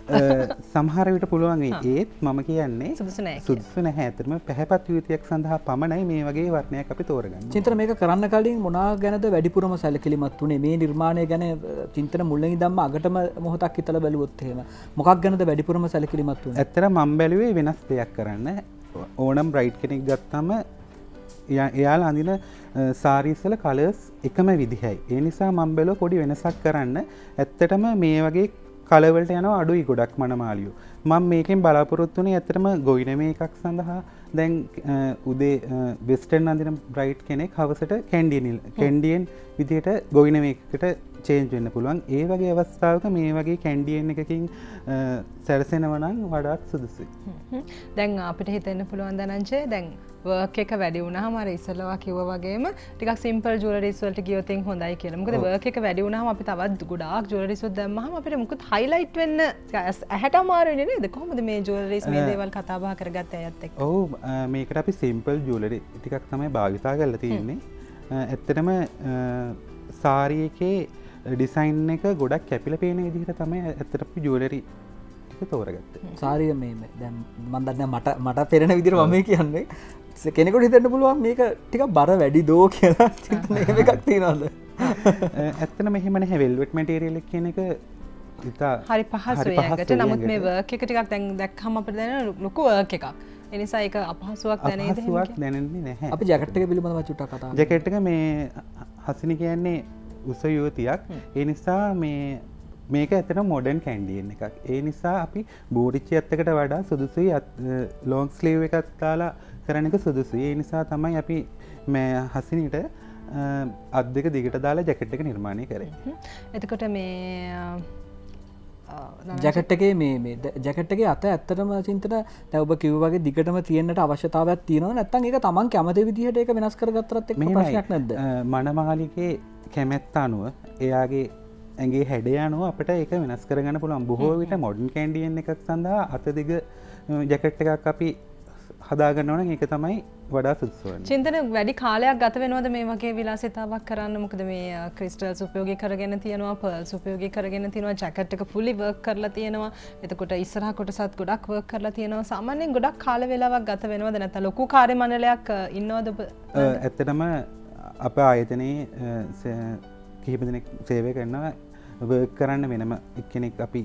සමහර විට පුළුවන් ඒත් මම කියන්නේ සුදුසු නැහැ. ඇත්තටම පැහැපත් යුවතියක් සඳහා පමණයි මේ වගේ වර්ණයක් අපි තෝරගන්නේ. චින්තන මේක කරන්න කලින් මොනවා ගැනද වැඩිපුරම සැලකිලිමත් උනේ? මේ නිර්මාණය ගැන චින්තන මුලින් ඉඳන්ම අගටම මොහොතක් හිතලා බැලුවොත් එහෙම මොකක් ගැනද වැඩිපුරම සැලකිලිමත් උනේ? ඇත්තට මම බැලුවේ වෙනස් දෙයක් කරන්න. ඕනම් බ්‍රයිඩ් කෙනෙක් ගත්තාම එයාලා අඳින සාරීස් වල කලර්ස් එකම විදිහයි. ඒ නිසා මම බැලුවා පොඩි වෙනසක් කරන්න. ඇත්තටම මේ වගේ කලර් වලට යනවා අඩුයි ගොඩක් මනමාලියෝ. මම මේකෙන් බලාපොරොත්තු වෙන්නේ ඇත්තටම ගොයින මේකක් සඳහා දැන් උදේ වෙස්ටර්න් අඳින බ්‍රයිඩ් කෙනෙක් හවසට කැන්ඩියන් විදිහට ගොයින මේකකට චේන්ජ් වෙන්න පුළුවන්. ඒ වගේ අවස්ථාවක මේ වගේ කැන්ඩියන් එකකින් සැරසෙනවා නම් වඩාත් සුදුසුයි. දැන් අපිට හිතෙන්න පුළුවන් දනංජය දැන් වර්ක් එක වැඩි වුණාම අර ඉස්සෙල්ලා කිව්වා වගේම ටිකක් සිම්පල් ජුවලරිස් වලට ගියොත් හොඳයි කියලා. මොකද වර්ක් එක වැඩි වුණාම අපි තවත් ගොඩාක් ජුවලරිස් වල දැම්මහම අපිට මොකද හයිලයිට් වෙන්න ඇහැට අමාරු වෙන්නේ නේද? කොහොමද මේ ජුවලරිස් මේ දේවල් කතා බහ කරගත්තේ අයත් එක්ක? ඔව් මේකට අපි සිම්පල් ජුවලරි ටිකක් තමයි භාවිතා කරලා තියෙන්නේ. ඇත්තටම සාරි එකේ ඩිසයින් එක ගොඩක් කැපිලා පේන විදිහට තමයි ඇත්තට අපි ජුවලරි ටික තෝරගත්තේ. සාරිය මේ දැන් මම දන්නේ මට පේන විදිහට මම කියන්නේ කෙනෙකුට හිතන්න පුළුවන් මේක ටිකක් බර වැඩි දෝ කියලා චින්තන එහෙම එකක් තියනවද? ඇත්තටම මෙහෙම නැහැ. වෙල්වෙට් මැටීරියල් එක කියන එක හරි පහසුයි ඇඟට. නමුත් මේ වර්ක් එක ටිකක් දැන් දැක්කම අපිට දැනෙන ලොකු වර්ක් එකක්. ඒ නිසා ඒක අපහසුයක් දැනෙයිද? අපහසුවක් දැනෙන්නේ නැහැ. අපි ජැකට් එක පිළිබඳව චුට්ටක් කතා කරමු. ජැකට් එක මේ හසිනි කියන්නේ උස යුවතියක්. ඒ නිසා මේ මේක ඇතන මොඩන් කැන්ඩියෙන් එකක් ඒ නිසා අපි බෝරිච්චි ඇත්තකට වඩා සුදුසුයි ලෝං ස්ලීව් එකත් දාලා කරන එක සුදුසුයි ඒ නිසා තමයි අපි මේ හසිනිට අත් දෙක දිගට දාලා ජැකට් එක නිර්මාණය කරේ. එතකොට මේ ජැකට්ගේ මේ ජැකට්ගේ අත ඇත්තටම චින්තන ඔබ කිව්වගේ දිගටම තියෙන්ට අවශ්‍යතාවයක් තියෙනවා නැත්තන් ඒක තමන් කැමති විදිහට ඒක වෙනස් කරගත්තරත් එක්ක ප්‍රශ්නයක් නැද්ද? මනමාලිගේ කැමැත්ත අනුව එයාගේ ඇගේ හැඩ යනුව අපට ඒක වෙනස් කරගන්න පුළුවන්. බොහෝ විට මොඩර්න් කැන්ඩියන් එකක් සඳහා අත දිග ජැකට් එකක් අපි හදාගන්න ඕන ඒක තමයි වඩා සුදුසු වෙන්නේ. චින්තන වැඩි කාලයක් ගත වෙනවද මේ වගේ විලාසිතාවක් කරන්න? මොකද මේ ක්‍රිස්ටල්ස් උපයෝගී කරගෙන තියෙනවා, පර්ල්ස් උපයෝගී කරගෙන තියෙනවා, ජැකට් එක ෆුලි වර්ක් කරලා තියෙනවා. එතකොට ඉස්සරහ කොටසත් ගොඩක් වර්ක් කරලා තියෙනවා. සාමාන්‍යයෙන් ගොඩක් කාල වේලාවක් ගත වෙනවද නැත්නම් ලොකු කාර්ය මණ්ඩලයක් ඉන්නවද ඔබ? ඇත්තටම අප ආයතනයේ කිහිප දෙනෙක් සේවය කරනවා. වර්ක් කරන්න වෙනම එක්කෙනෙක් අපි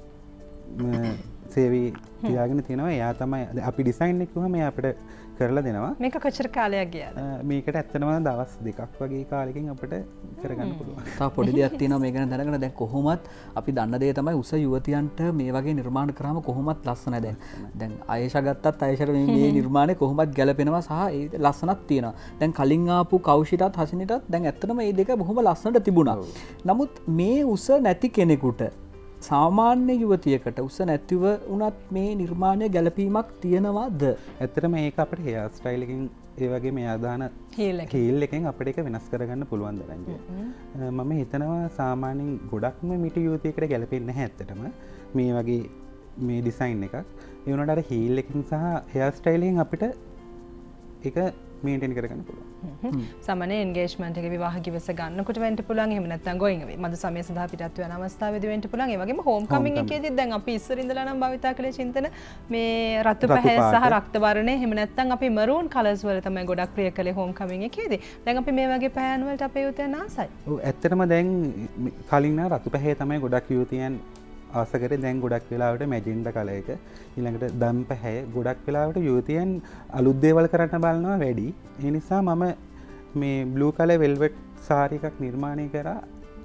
සේවී තියාගෙන තියෙනවා. එයා තමයි අපි ඩිසයින් එක කිව්වම එයා අපිට කරලා දෙනවා. මේක කොච්චර කාලයක් ගියාද? මේකට ඇත්තටම දවස් දෙකක් වගේ කාලෙකින් අපිට කරගන්න පුළුවන්. තව පොඩි දෙයක් තියෙනවා මේක ගැන දැනගන්න. දැන් කොහොමත් අපි දන්න දේ තමයි උස යුවතියන්ට මේ වගේ නිර්මාණ කරාම කොහොමත් ලස්සනයි. දැන් ආයේෂා ගත්තත් ආයේෂාට මේ නිර්මාණය කොහොමත් ගැලපෙනවා සහ ඒ ලස්සනක් තියෙනවා. දැන් කලින් ආපු කෞෂිටත් හසිනිටත් දැන් ඇත්තටම මේ දෙක බොහොම ලස්සනට තිබුණා. නමුත් මේ උස නැති කෙනෙකුට සාමාන්‍ය යුවතියකට උස නැතිව වුණත් මේ නිර්මාණය ගැලපීමක් තියෙනවාද? ඇත්තටම ඒක අපිට හෙයර් ස්ටයිල් එකකින් ඒ වගේ මේ ආදාන හීල් එකෙන් අපිට ඒක වෙනස් කරගන්න පුළුවන් දරංජය. මම හිතනවා සාමාන්‍යයෙන් ගොඩක්ම මිටි යුවතියකට ගැලපෙන්නේ නැහැ ඇත්තටම මේ වගේ මේ ඩිසයින් එකක්. ඒ වුණාට අර හීල් එකකින් සහ හෙයර් ස්ටයිල් එකෙන් අපිට ඒක මේන්ටේන් කරගන්න පුළුවන්. සාමාන්‍ය එන්ගේජ්මන්ට් එක විවාහ කිවස ගන්නකොට වෙන්න පුළුවන්. එහෙම නැත්නම් ගෝයින් අවේ මද සමය සඳහා පිටත් වෙන අවස්ථාවේදී වෙන්න පුළුවන්. ඒ වගේම හෝම් කමින් එකේදී දැන් අපි ඉස්සර ඉඳලා නම් භාවිතා කළේ චින්තන මේ රතු පැහැ සහ රක්ත වර්ණය. එහෙම නැත්නම් අපි මරූන් කලර්ස් වල තමයි ගොඩක් ප්‍රිය කළේ හෝම් කමින් එකේදී. දැන් අපි මේ වගේ පැහැන් වලට අපේ යුවතයන් ආසයි. ඔව් ඇත්තටම දැන් කලින් නම් රතු පැහැ තමයි ගොඩක් යුවතියන් ආස කරේ. දැන් ගොඩක් වෙලාවට මැජෙන්ඩා කලර් එක ඊළඟට දම් පැහැ ගොඩක් වෙලාවට යුවතියන් අලුත් දේවල් කරන්න බලනවා වැඩි. ඒ නිසා මම මේ බ්ලූ කලර් වෙල්වෙට් සාරි එකක් නිර්මාණය කරා.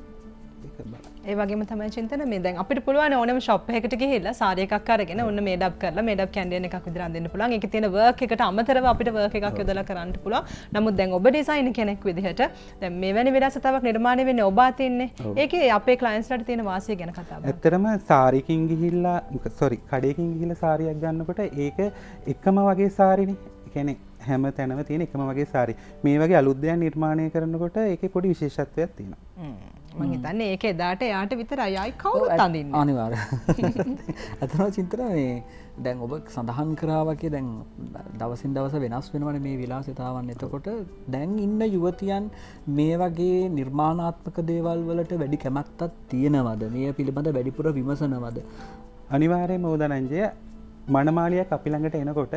ඒ වගේම තමයි චින්තන මේ දැන් අපිට පුළුවන් ඕනම ෂොප් එකකට ගිහිල්ලා සාරි එකක් අරගෙන ඔන්න මේඩප් කරලා මේඩප් කැන්ඩියන් එකක් විතර අඳින්න පුළුවන්. ඒකේ තියෙන වර්ක් එකට අමතරව අපිට වර්ක් එකක් යොදලා කරන්න පුළුවන්. නමුත් දැන් ඔබ ඩිසයිනර් කෙනෙක් විදිහට දැන් මෙවැනි විලාසිතාවක් නිර්මාණය වෙන්නේ ඔබ අතින්නේ. ඒකේ අපේ ක්ලයන්ට්ස්ලාට තියෙන වාසිය ගැන කතා බහ. ඇත්තටම සාරිකින් ගිහිල්ලා කඩේකින් ගිහිල්ලා සාරියක් ගන්නකොට ඒක එකම වගේ සාරිනේ. ඒ කියන්නේ හැම තැනම තියෙන එකම වගේ සාරි. මේ වගේ අලුත් දෙයක් නිර්මාණය කරනකොට ඒකේ පොඩි විශේෂත්වයක් තියෙනවා. මං හිතන්නේ ඒක එදාට එයාට විතරයි ආයි කවුරුත් අඳින්නේ. අනිවාර්යයෙන්. අතන චින්තන මේ දැන් ඔබ සඳහන් කරා වගේ දැන් දවසින් දවස වෙනස් වෙනවනේ මේ විලාසිතාවන්. එතකොට දැන් ඉන්න යුවතියන් මේ වගේ නිර්මාණාත්මක දේවල් වලට වැඩි කැමැත්තක් තියෙනවද? මේ පිළිබඳ වැඩිපුර විමසනවද? අනිවාර්යයෙන්ම උදානංජය මනමාලියක් අපි ළඟට එනකොට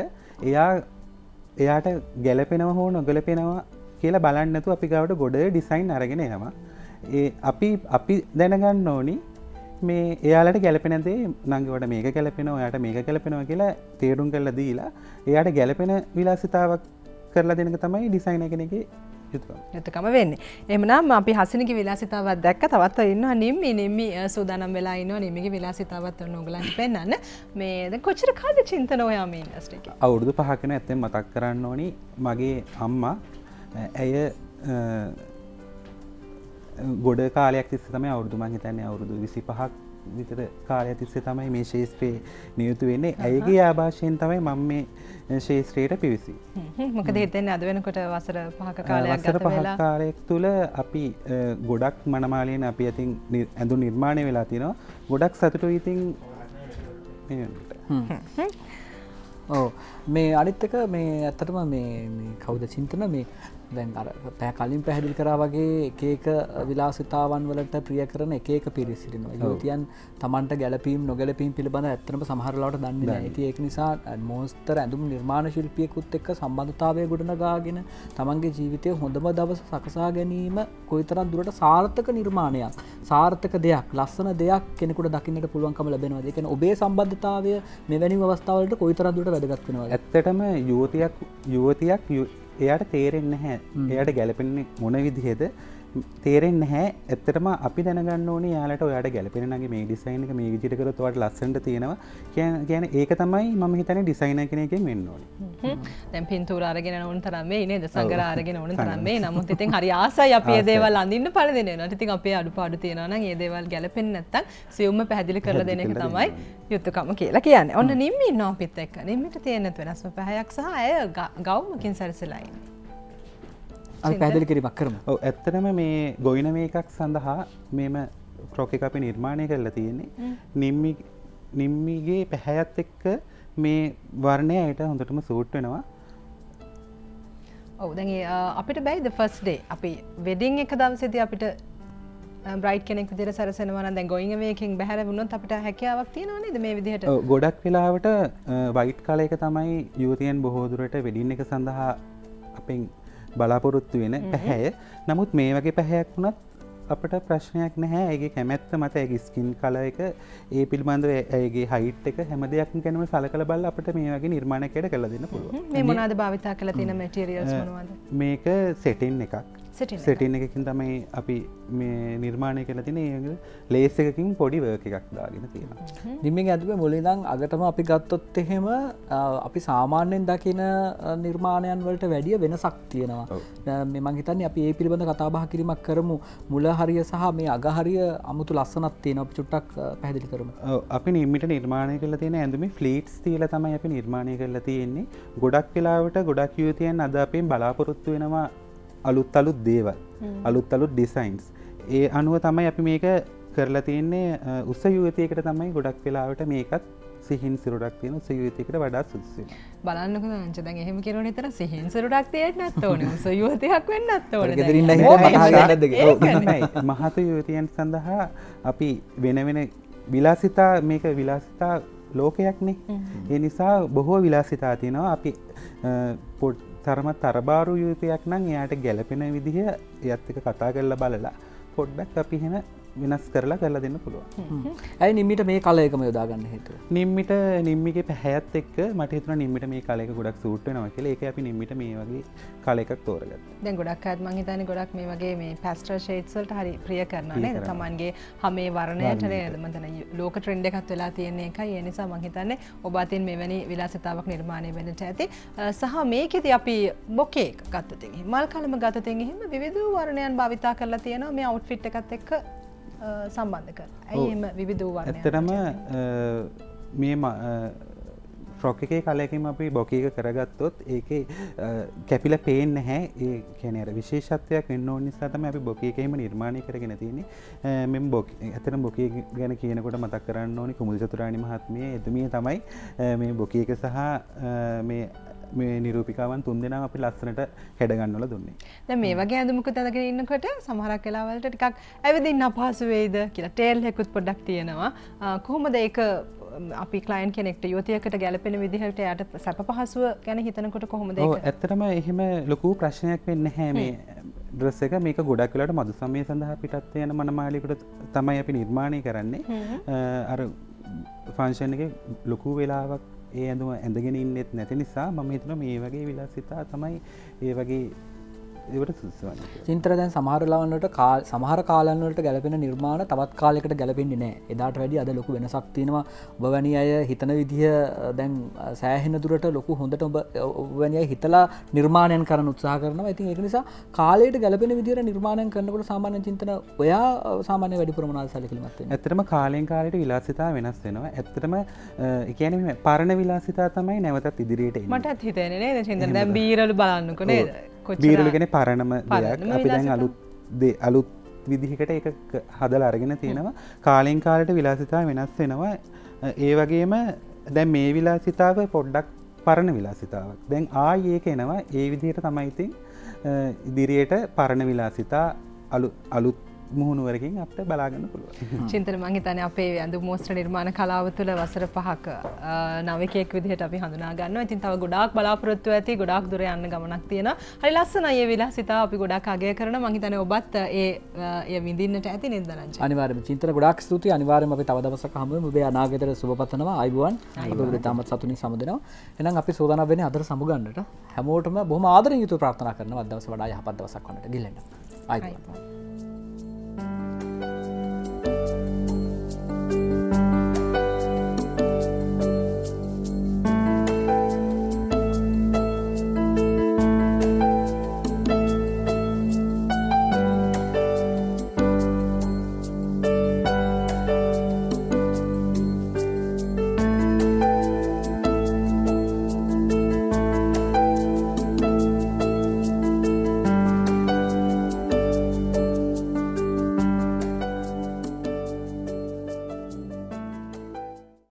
එයාට ගැලපෙනව හෝ නොගැලපෙනවා කියලා බලන්න නැතුව අපි ගාවට ගොඩ ඩිසයින් අරගෙන එනවා. අපි දැනගන්න ඕනි මේ එයාලට ගැලපෙන දේ නංගිවට මේක ගැලපෙනවා එයාට මේක ගැලපෙනවා කියලා තේරුම් කරලා දීලා එයාට ගැලපෙන විලාසිතාවක් කරලා දෙන එක තමයි ඩිසයිනර් කෙනෙක්ගේ යුතුකම වෙන්නේ. එහෙමනම් අපි හසිනිගේ විලාසිතාවක් දැක්ක තවත් ඉන්නවා නිම්මි සූදානම් වෙලා ඉන්නවා නිම්මිගේ විලාසිතාවත් ඔන්න ඔයගලන්ට පෙන්නන්න. මේ දැන් කොච්චර කාලෙ චින්තන ඔයා මේ ඉන්ඩස්ට්‍රි එකේ? අවුරුදු 5ක නේ ඇත්තෙන් මතක් කරන්න ඕනි මගේ අම්මා ඇය ගොඩ කාලයක් තිස්සේ තමයි අවුරුදු මං හිතන්නේ අවුරුදු 25ක් විතර කාලයක් තිස්සේ තමයි මේ ශාස්ත්‍රයේ නියුතු වෙන්නේ. ඇයගේ ආభాෂයෙන් තමයි මම මේ ශාස්ත්‍රයට පිවිසි. මොකද හිතන්නේ අද වෙනකොට වසර 5ක කාලයක් ගත වෙලා වසර 5ක කාලයක් තුල අපි ගොඩක් මනමාලියෙන් අපි අතින් ඇඳුම් නිර්මාණය වෙලා තිනවා. ගොඩක් සතුටුයි ඉතින් ඔව් මේ අනිත් එක මේ ඇත්තටම මේ කවුද චින්තන මේ දැන් අර කලින් පැහැදිලි කරා වගේ එක එක විලාසිතාවන් වලට ප්‍රිය කරන එක එක පිරිස් ඉන්නවා. යුවතියන් Tamanට ගැළපීම් නොගැළපීම් පිළිබඳ ඇත්තටම සමහර ලාවට දන්නේ නැහැ. ඉතින් ඒක නිසා මොස්තර ඇඳුම් නිර්මාණ ශිල්පියෙකුත් එක්ක සම්බන්ධතාවය ගොඩනගාගෙන Tamanගේ ජීවිතයේ හොඳම දවස සකසා ගැනීම කොයිතරම් දුරට සාර්ථක නිර්මාණයක් සාර්ථක දෙයක් ලස්සන දෙයක් කෙනෙකුට දකින්නට පුළුවන්කම ලැබෙනවද? ඒ කියන්නේ ඔබේ සම්බන්ධතාවය මෙවැනි අවස්ථාවලට කොයිතරම් දුරට වැදගත් වෙනවද? ඇත්තටම යුවතියක් එයාට තේරෙන්නේ නැහැ. එයාට ගැලපෙන්නේ මොන විදිහද? තේරෙන්නේ නැහැ. ඇත්තටම අපි දැනගන්න ඕනේ යාලට ඔයාට ගැලපෙන නගේ මේ ඩිසයින් එක මේ විදිහට කරොත් ඔයාලට ලස්සනට තියෙනවා. කියන්නේ ඒක තමයි මම හිතන්නේ ඩිසයිනර් කෙනෙක්ගෙන් වෙන්න ඕනේ. දැන් පින්තූර අරගෙන ඕන තරම් මේ නේද? සංගර අරගෙන ඕන තරම් මේ. නමුත් ඉතින් හරි ආසයි අපි මේ දේවල් අඳින්න පළදෙන වෙනවා. ඉතින් අපේ අඩුපාඩු තියෙනවා නම් මේ දේවල් ගැලපෙන්නේ නැත්තම් සියුම්ම පැහැදිලි කරලා දෙන එක තමයි යුතුයකම කියලා කියන්නේ. ඔන්න නිම්මි ඉන්නවා අපිත් එක්ක. නිම්මිට තියෙන වෙනස්ම පැහැයක් සහ ඇය ගවුමකින් සැරසෙලා ඉන්නේ. අපි පැහැදිලි කිරීමක් කරමු. ඔව් ඇත්තටම මේ ගොයින මේකක් සඳහා මේම ෆ්‍රොක් එක අපි නිර්මාණය කරලා තියෙන්නේ. නිම්මිගේ පැහැයත් එක්ක මේ වර්ණය ඇයට හොඳටම සූට් වෙනවා. ඔව් දැන් අපිට බැයිද ෆස්ට් ඩේ අපි වෙඩින් එක දවසේදී අපිට බ්‍රයිට් කෙනෙක් විදිහට සැරසෙනවා නම් දැන් ගෝයින් අවේ එකෙන් බැහැර වුණොත් අපිට හැකියාවක් තියෙනව නේද මේ විදිහට? ඔව් ගොඩක් වෙලාවට වයිට් කලර් එක තමයි යුවතියන් බොහෝ දුරට වෙඩින් එක සඳහා අපෙන් බලාපොරොත්තු වෙන පැහැය. නමුත් මේ වගේ පැහැයක් වුණත් අපට ප්‍රශ්නයක් නැහැ. ඇගේ කැමැත්ත මත ඇගේ ස්කින් කලර් එක ඒ පිළිබඳව ඇගේ හයිට් එක හැම දෙයක්ම ගැනම සලකලා බලලා අපිට මේ වගේ නිර්මාණයක් කරලා දෙන්න පුළුවන්. මේ මොනවාද භාවිතා කරලා තියෙන මැටීරියල්ස් මොනවාද? මේක සෙටින් එකක්. සෙටින් එකකින් තමයි අපි මේ නිර්මාණය කරලා තියෙන්නේ. ලේස් එකකින් පොඩි වර්ක් එකක් දාගෙන තියෙනවා. නිම්මින් ඇතුලේ මුලින් ඉඳන් අගටම අපි ගත්තොත් එහෙම අපි සාමාන්‍යයෙන් දකින නිර්මාණයන් වලට වැඩිය වෙනසක් තියෙනවා. මේ මම හිතන්නේ අපි ඒ පිළිබඳ කතා බහ කිරීමක් කරමු. මුල හරිය සහ මේ අග හරිය අමුතු ලස්සනක් තියෙනවා. අපි චුට්ටක් පැහැදිලි කරමු. ඔව් අපි නිම්මිට නිර්මාණය කරලා තියෙන ඇඳුමේ ෆ්ලීට්ස් තියලා තමයි අපි නිර්මාණය කරලා තියෙන්නේ. ගොඩක් වෙලාවට ගොඩක් යුවතියන් අද අපෙන් බලාපොරොත්තු වෙනවා අලුත් දේවල්. අලුත් ඩිසයින්ස්. ඒ අනුව තමයි අපි මේක කරලා තියෙන්නේ. උස යුවතියකට තමයි ගොඩක් වෙලාවට මේකත් සිහින් සිරුරක් තියෙන උස යුවතියකට වඩා සුදුසු වෙනවා. බලන්නකෝ අංච දැන් එහෙම කියනොත් විතර සිහින් සිරුරක් තියෙන්නත් ඕනේ. උස යුවතියක් වෙන්නත් ඕනේ. ගෙදරින් නැහිලා මහත යුවතියන් සඳහා අපි වෙන විලාසිතා මේක විලාසිතා ලෝකයක්නේ. ඒ නිසා බොහෝ විලාසිතා තියෙනවා. අපි තරමත් තරබාරු යුවතියක් නම් එයාට ගැලපෙන විදිහ එයත් එක්ක කතා කරලා බලලා පොඩ්ඩක් අපි එහෙම වෙනස් කරලා දෙන්න පුළුවන්. ඇයි නිම්මිට මේ කලර් එකම යොදා ගන්න හේතුව? නිම්මිගේ පැහැයත් එක්ක මට හිතුණා නිම්මිට මේ කලර් එක ගොඩක් සූට් වෙනවා කියලා. ඒකයි අපි නිම්මිට මේ වගේ කලර් එකක් තෝරගත්තා. දැන් ගොඩක් අයත් මම හිතන්නේ ගොඩක් මේ වගේ මේ පැස්ටල් ෂේඩ්ස් වලට හරි ප්‍රිය කරනවා නේද? තමන්ගේ හැමේ වර්ණයට නේද? මම දන්නේ ලෝක ට්‍රෙන්ඩ් එකක් වෙලා තියෙන එකයි. ඒ නිසා මම හිතන්නේ ඔබ අතින් මෙවැනි විලාසිතාවක් නිර්මාණය වෙන්නට ඇති. සහ මේකෙදි අපි බොකේ එක ගත්තොත් එහෙම මල් කලම ගත්තොත් එහෙම විවිධ වර්ණයන් භාවිතා කරලා තියෙනවා මේ අවුට්ෆිට් එකත් එක්ක සම්බන්ධ කර. ඇයි එහෙම විවිධ වර්ණයන්? ඇත්තටම මේ ෆ්‍රොක් එකේ කලර් එකකින් අපි බොකේ එක කරගත්තොත් ඒකේ කැපිලා පේන්නේ නැහැ. ඒ කියන්නේ අර විශේෂත්වයක් වෙන්න ඕන නිසා තමයි අපි බොකේ එකේම නිර්මාණය කරගෙන තියෙන්නේ. මෙම් බොකේ ඇත්තටම බොකේ ගැන කියනකොට මතක් කරන්න ඕනේ කුමුල් චතුරාණි මහත්මිය එතුමිය තමයි මේ බොකේ එක සහ මේ නිරූපිකාවන් 3 දෙනාම අපි ලස්සනට හැඩ ගන්නවලා දුන්නේ. දැන් මේ වගේ ඇඳුමකුත් අඳගෙන ඉන්නකොට සමහරක් වෙලාවලට ටිකක් ඇවිදින්න අපහසු වෙයිද කියලා ටේල් එකකුත් පොඩ්ඩක් තියෙනවා. කොහොමද ඒක අපි ක්ලයන්ට් කෙනෙක්ට යුවතියකට ගැලපෙන විදිහට එයාට සැප පහසුව ගැන හිතනකොට කොහොමද ඒක? ඔව් ඇත්තටම එහෙම ලොකු ප්‍රශ්නයක් වෙන්නේ නැහැ මේ ඩ්‍රෙස් එක. මේක ගොඩක් වෙලාවට මధు සමය සඳහා පිටත් යන මනමාලියෙකුට තමයි අපි නිර්මාණය කරන්නේ. අර ෆන්ක්ෂන් එකේ ලොකු වෙලාවක් ඒ ඇඳුම ඇඳගෙන ඉන්නෙත් නැති නිසා මම හිතනවා මේ වගේ විලාසිතා තමයි ඒ වගේ ඒවට සුදුසු වන්නේ. චින්තන දැන් සමහර ලාවන් වලට සමහර කාලයන් වලට ගැලපෙන නිර්මාණ තවත් කාලයකට ගැලපෙන්නේ නැහැ. එදාට වැඩිය අද ලොකු වෙනසක් තියෙනවා. ඔබ වැනි අය හිතන විදිහ දැන් සෑහෙන දුරට ලොකු හොඳට ඔබ වැනි අය හිතලා නිර්මාණයන් කරන්න උත්සාහ කරනවා. ඉතින් ඒක නිසා කාලයට ගැලපෙන විදිහට නිර්මාණයන් කරනකොට සාමාන්‍ය චින්තන ඔයා සාමාන්‍ය වැඩිපුර මොනවද සැලකිලිමත් වෙන්නේ? ඇත්තටම කාලෙන් කාලයට විලාසිතා වෙනස් වෙනවා. ඇත්තටම ඒ කියන්නේ පරණ විලාසිතා තමයි නැවතත් ඉදිරියට එන්නේ. මටත් හිතෙන්නේ නේද චින්තන දැන් බීරලු බලන්නකෝ නේද? බීරලු කියන්නේ පරණම දෙයක්. අපි දැන් අලුත් විදිහකට ඒක හදලා අරගෙන තියෙනවා. කාලෙන් කාලයට විලාසිතාව වෙනස් වෙනවා. ඒ වගේම දැන් මේ විලාසිතාව පොඩ්ඩක් පරණ විලාසිතාවක්. දැන් ආයි ඒක එනවා. ඒ විදිහට තමයි ඉතින් ඉදිරියට පරණ විලාසිතා අලුත් මුහුණුවරකින් අපිට බලාගන්න පුළුවන්. චින්තන මම හිතන්නේ අපේ ඇඳුම් මෝස්ත්‍ර නිර්මාණ කලාව තුළ වසර 5ක නවකයෙක් විදිහට අපි හඳුනා ගන්නවා. ඉතින් තව ගොඩාක් බලාපොරොත්තු ඇති ගොඩාක් දුර යන්න ගමනක් තියෙනවා. හරි ලස්සනයි මේ විලාසිතාව අපි ගොඩාක් අගය කරනවා. මම හිතන්නේ ඔබත් ඒ විඳින්නට ඇති නේද දනංජය? අනිවාර්යයෙන්ම චින්තන ගොඩාක් ස්තුතියි. අනිවාර්යයෙන්ම අපි තව දවසක හමු වෙමු. ඔබේ අනාගතයට සුබ පතනවා. ආයුබෝවන්. අපි ඔබට තාමත් සතුටින් සමුදෙනවා. එහෙනම් අපි සෝදානම් වෙන්නේ අදට සමුගන්නට. හැමෝටම බොහොම ආදරෙන් යුතුව ප්‍රාර්ථනා කරනවා. අද දවස වඩා යහපත් දවසක් වන්නට ගිල්ලෙන්න. ආයිබෝන්.